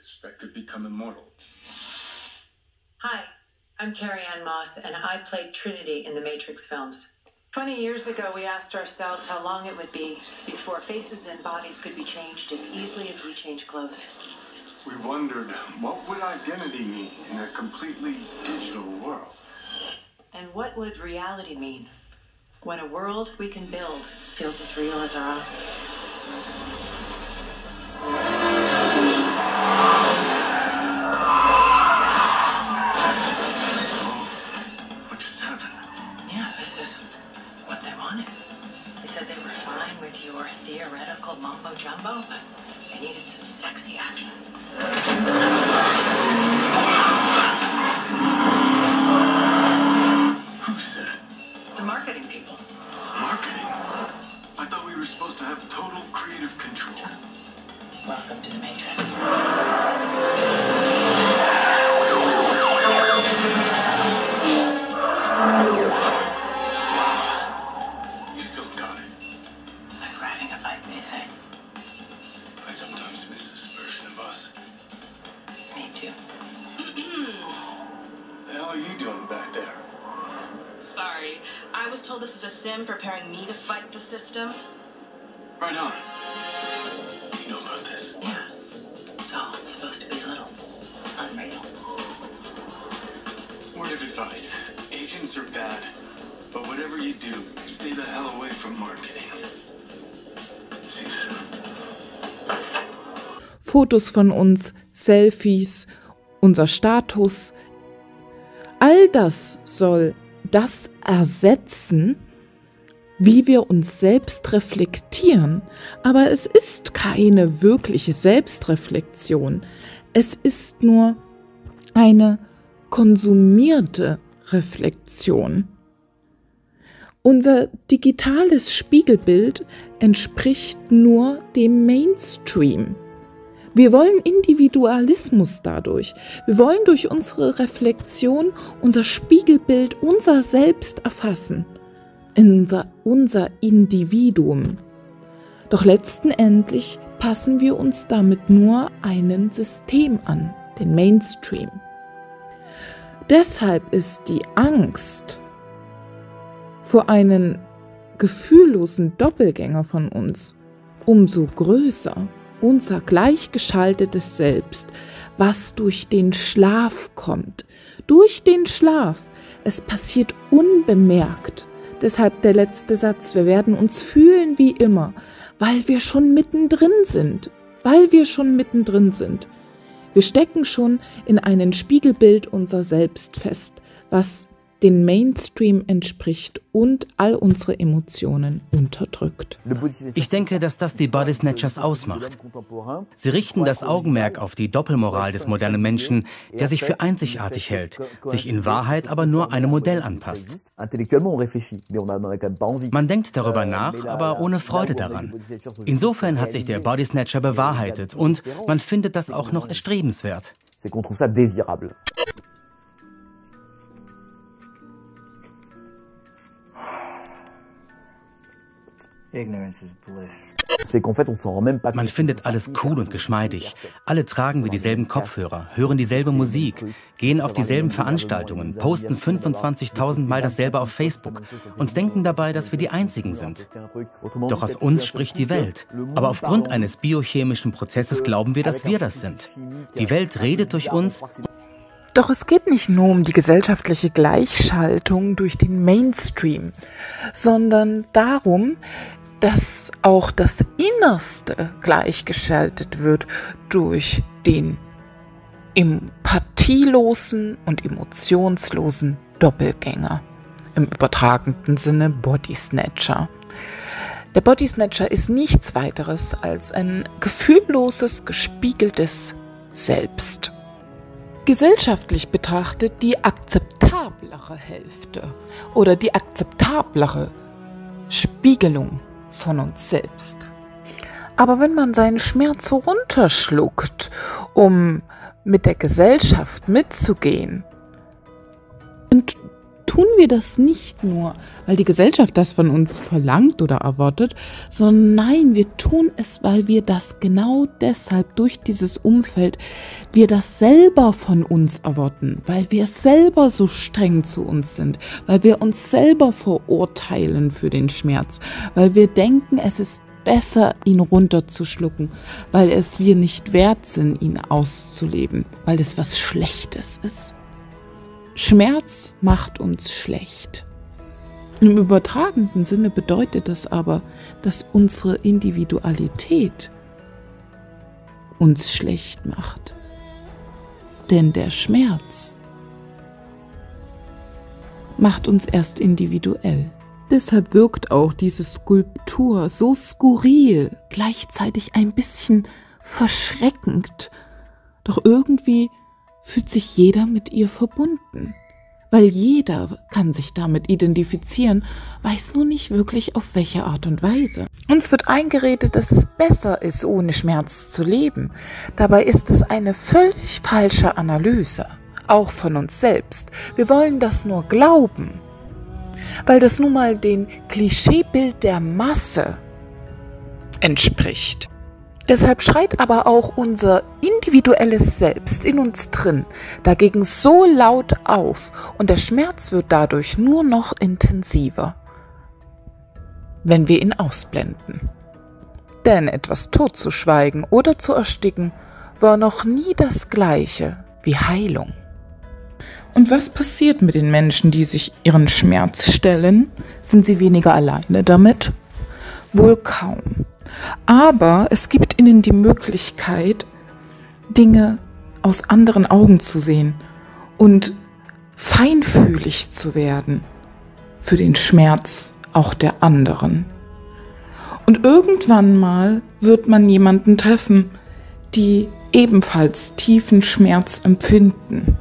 Hi, I'm Carrie-Anne Moss, and I played Trinity in the Matrix films. 20 years ago, we asked ourselves how long it would be before faces and bodies could be changed as easily as we change clothes. We wondered, what would identity mean in a completely digital world? And what would reality mean when a world we can build feels as real as our own? What just happened? Yeah, this is what they wanted. They said they were fine with your theoretical mumbo-jumbo, but they needed some sexy action. Who said? The marketing people. Marketing? I thought we were supposed to have total creative control. Welcome to the Matrix. You still got it. Like riding a bike, they say. I sometimes miss this version of us. Me too. The hell are you doing back there? Sorry, I was told this is a sim preparing me to fight the system. Right on. You know about this? Yeah. So it's supposed to be a little unreal. Word of advice. Agents are bad, but whatever you do, stay the hell away from marketing. See you soon. Fotos von uns, Selfies, unser Status. All das soll das ersetzen, wie wir uns selbst reflektieren. Aber es ist keine wirkliche Selbstreflexion. Es ist nur eine konsumierte Reflexion. Unser digitales Spiegelbild entspricht nur dem Mainstream. Wir wollen Individualismus dadurch. Wir wollen durch unsere Reflexion unser Spiegelbild, unser Selbst erfassen. Unser Individuum. Doch letztendlich passen wir uns damit nur einem System an, den Mainstream. Deshalb ist die Angst vor einem gefühllosen Doppelgänger von uns umso größer. Unser gleichgeschaltetes Selbst, was durch den Schlaf kommt. Durch den Schlaf. Es passiert unbemerkt. Deshalb der letzte Satz. Wir werden uns fühlen wie immer, weil wir schon mittendrin sind. Wir stecken schon in einem Spiegelbild unser Selbst fest, was den Mainstream entspricht und all unsere Emotionen unterdrückt. Ich denke, dass das die Body Snatchers ausmacht. Sie richten das Augenmerk auf die Doppelmoral des modernen Menschen, der sich für einzigartig hält, sich in Wahrheit aber nur einem Modell anpasst. Man denkt darüber nach, aber ohne Freude daran. Insofern hat sich der Body Snatcher bewahrheitet und man findet das auch noch erstrebenswert. Man findet alles cool und geschmeidig. Alle tragen wir dieselben Kopfhörer, hören dieselbe Musik, gehen auf dieselben Veranstaltungen, posten 25.000 Mal dasselbe auf Facebook und denken dabei, dass wir die Einzigen sind. Doch aus uns spricht die Welt. Aber aufgrund eines biochemischen Prozesses glauben wir, dass wir das sind. Die Welt redet durch uns. Doch es geht nicht nur um die gesellschaftliche Gleichschaltung durch den Mainstream, sondern darum, dass auch das Innerste gleichgeschaltet wird durch den empathielosen und emotionslosen Doppelgänger, im übertragenen Sinne Body Snatcher. Der Body Snatcher ist nichts weiteres als ein gefühlloses, gespiegeltes Selbst. Gesellschaftlich betrachtet die akzeptablere Hälfte oder die akzeptablere Spiegelung von uns selbst. Aber wenn man seinen Schmerz so runterschluckt, um mit der Gesellschaft mitzugehen, und tun wir das nicht nur, weil die Gesellschaft das von uns verlangt oder erwartet, sondern nein, wir tun es, weil wir das genau deshalb durch dieses Umfeld, wir das selber von uns erwarten, weil wir selber so streng zu uns sind, weil wir uns selber verurteilen für den Schmerz, weil wir denken, es ist besser, ihn runterzuschlucken, weil es wir nicht wert sind, ihn auszuleben, weil es was Schlechtes ist. Schmerz macht uns schlecht. Im übertragenen Sinne bedeutet das aber, dass unsere Individualität uns schlecht macht. Denn der Schmerz macht uns erst individuell. Deshalb wirkt auch diese Skulptur so skurril, gleichzeitig ein bisschen verschreckend. Doch irgendwie fühlt sich jeder mit ihr verbunden, weil jeder kann sich damit identifizieren, weiß nur nicht wirklich auf welche Art und Weise. Uns wird eingeredet, dass es besser ist, ohne Schmerz zu leben. Dabei ist es eine völlig falsche Analyse, auch von uns selbst. Wir wollen das nur glauben, weil das nun mal dem Klischeebild der Masse entspricht. Deshalb schreit aber auch unser individuelles Selbst in uns drin dagegen so laut auf und der Schmerz wird dadurch nur noch intensiver, wenn wir ihn ausblenden. Denn etwas totzuschweigen oder zu ersticken war noch nie das Gleiche wie Heilung. Und was passiert mit den Menschen, die sich ihren Schmerz stellen? Sind sie weniger alleine damit? Wohl kaum. Aber es gibt ihnen die Möglichkeit, Dinge aus anderen Augen zu sehen und feinfühlig zu werden für den Schmerz auch der anderen. Und irgendwann mal wird man jemanden treffen, die ebenfalls tiefen Schmerz empfinden,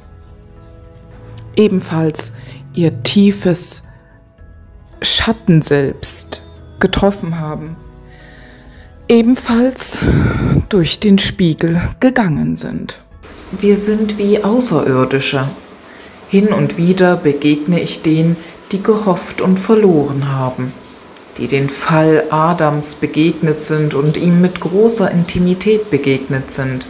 ebenfalls ihr tiefes Schattenselbst getroffen haben, ebenfalls durch den Spiegel gegangen sind. Wir sind wie Außerirdische. Hin und wieder begegne ich denen, die gehofft und verloren haben, die den Fall Adams begegnet sind und ihm mit großer Intimität begegnet sind.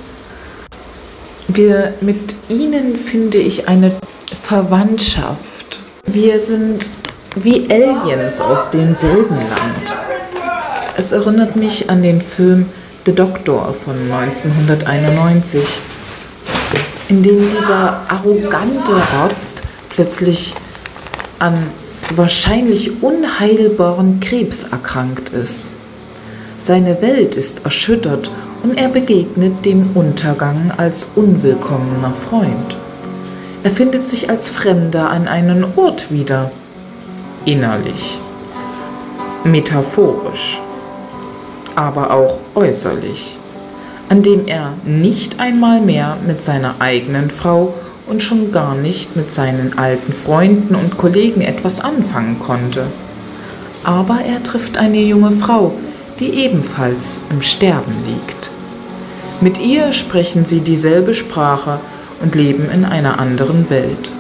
Mit ihnen finde ich eine Verwandtschaft. Wir sind wie Aliens aus demselben Land. Es erinnert mich an den Film The Doctor von 1991, in dem dieser arrogante Arzt plötzlich an wahrscheinlich unheilbaren Krebs erkrankt ist. Seine Welt ist erschüttert und er begegnet dem Untergang als unwillkommener Freund. Er findet sich als Fremder an einen Ort wieder, innerlich, metaphorisch, aber auch äußerlich, an dem er nicht einmal mehr mit seiner eigenen Frau und schon gar nicht mit seinen alten Freunden und Kollegen etwas anfangen konnte. Aber er trifft eine junge Frau, die ebenfalls im Sterben liegt. Mit ihr sprechen sie dieselbe Sprache und leben in einer anderen Welt.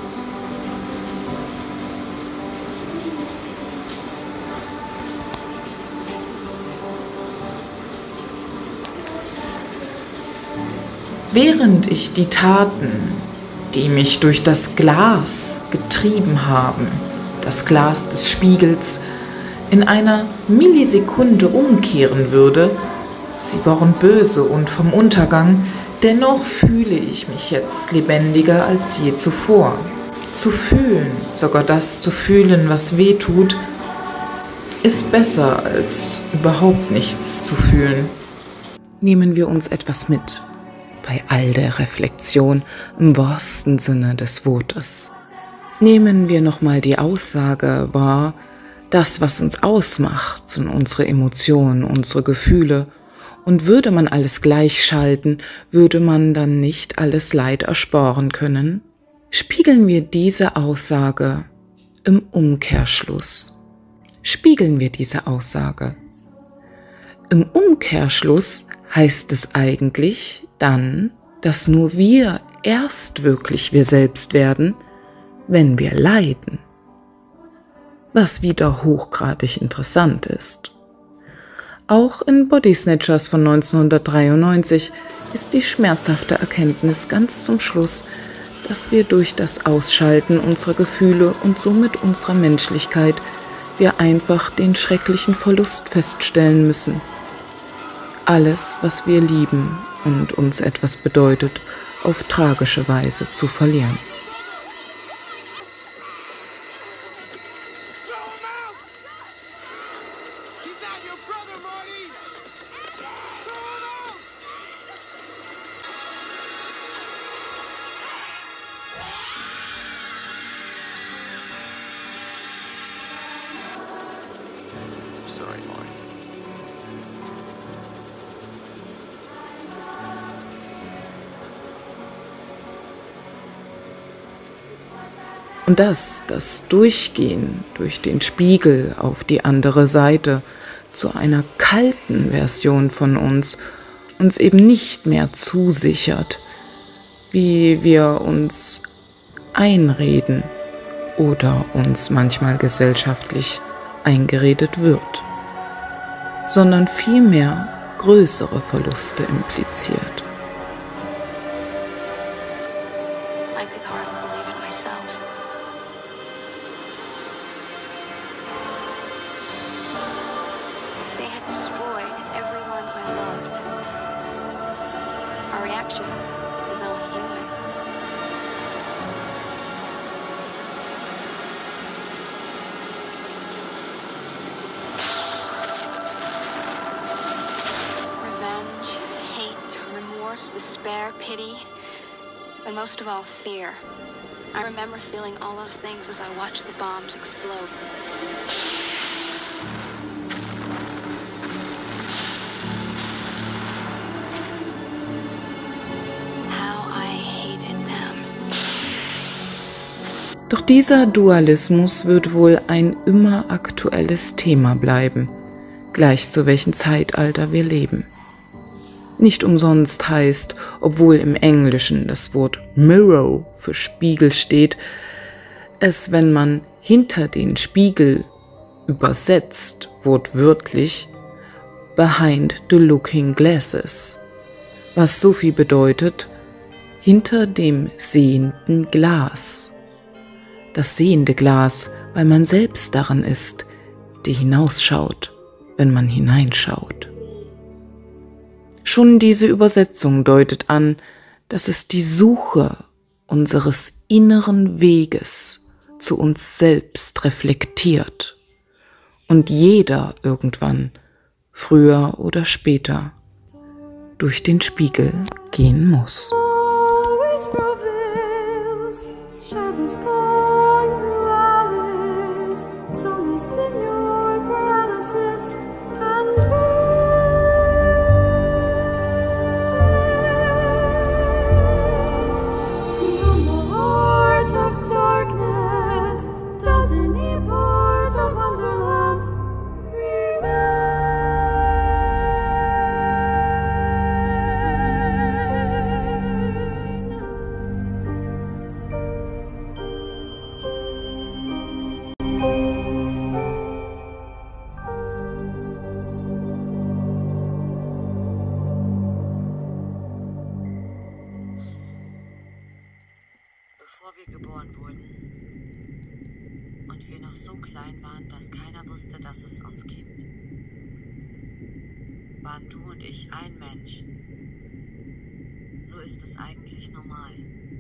Während ich die Taten, die mich durch das Glas getrieben haben, das Glas des Spiegels, in einer Millisekunde umkehren würde, sie waren böse und vom Untergang, Dennoch fühle ich mich jetzt lebendiger als je zuvor. Zu fühlen, sogar das zu fühlen, was weh tut, ist besser als überhaupt nichts zu fühlen. Nehmen wir uns etwas mit, bei all der Reflexion im wahrsten Sinne des Wortes. Nehmen wir nochmal die Aussage wahr, das, was uns ausmacht, sind unsere Emotionen, unsere Gefühle. Und würde man alles gleichschalten, würde man dann nicht alles Leid ersparen können? Spiegeln wir diese Aussage im Umkehrschluss. Spiegeln wir diese Aussage. Im Umkehrschluss heißt es eigentlich dann, dass nur wir erst wirklich wir selbst werden, wenn wir leiden. Was wieder hochgradig interessant ist. Auch in Body Snatchers von 1993 ist die schmerzhafte Erkenntnis ganz zum Schluss, dass wir durch das Ausschalten unserer Gefühle und somit unserer Menschlichkeit wir einfach den schrecklichen Verlust feststellen müssen. Alles, was wir lieben und uns etwas bedeutet, auf tragische Weise zu verlieren. Und das Durchgehen durch den Spiegel auf die andere Seite zu einer kalten Version von uns eben nicht mehr zusichert, wie wir uns einreden oder uns manchmal gesellschaftlich eingeredet wird, sondern vielmehr größere Verluste impliziert. Despair, pity, and most of all, fear. I remember feeling all those things as I watched the bombs explode. How I hated them. Doch dieser Dualismus wird wohl ein immer aktuelles Thema bleiben, gleich zu welchem Zeitalter wir leben. Nicht umsonst heißt, obwohl im Englischen das Wort Mirror für Spiegel steht, es, wenn man hinter den Spiegel übersetzt, wortwörtlich, behind the looking glasses, was so viel bedeutet, hinter dem sehenden Glas. Das sehende Glas, weil man selbst daran ist, die hinausschaut, wenn man hineinschaut. Schon diese Übersetzung deutet an, dass es die Suche unseres inneren Weges zu uns selbst reflektiert und jeder irgendwann, früher oder später, durch den Spiegel gehen muss. Bevor wir geboren wurden und wir noch so klein waren, dass keiner wusste, dass es uns gibt, waren du und ich ein Mensch. So ist es eigentlich normal.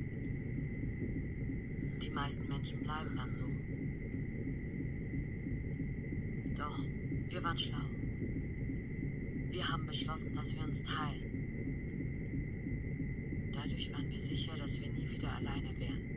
Die meisten Menschen bleiben dann so. Doch, wir waren schlau. Wir haben beschlossen, dass wir uns teilen. Dadurch waren wir sicher, dass wir nie wieder alleine wären.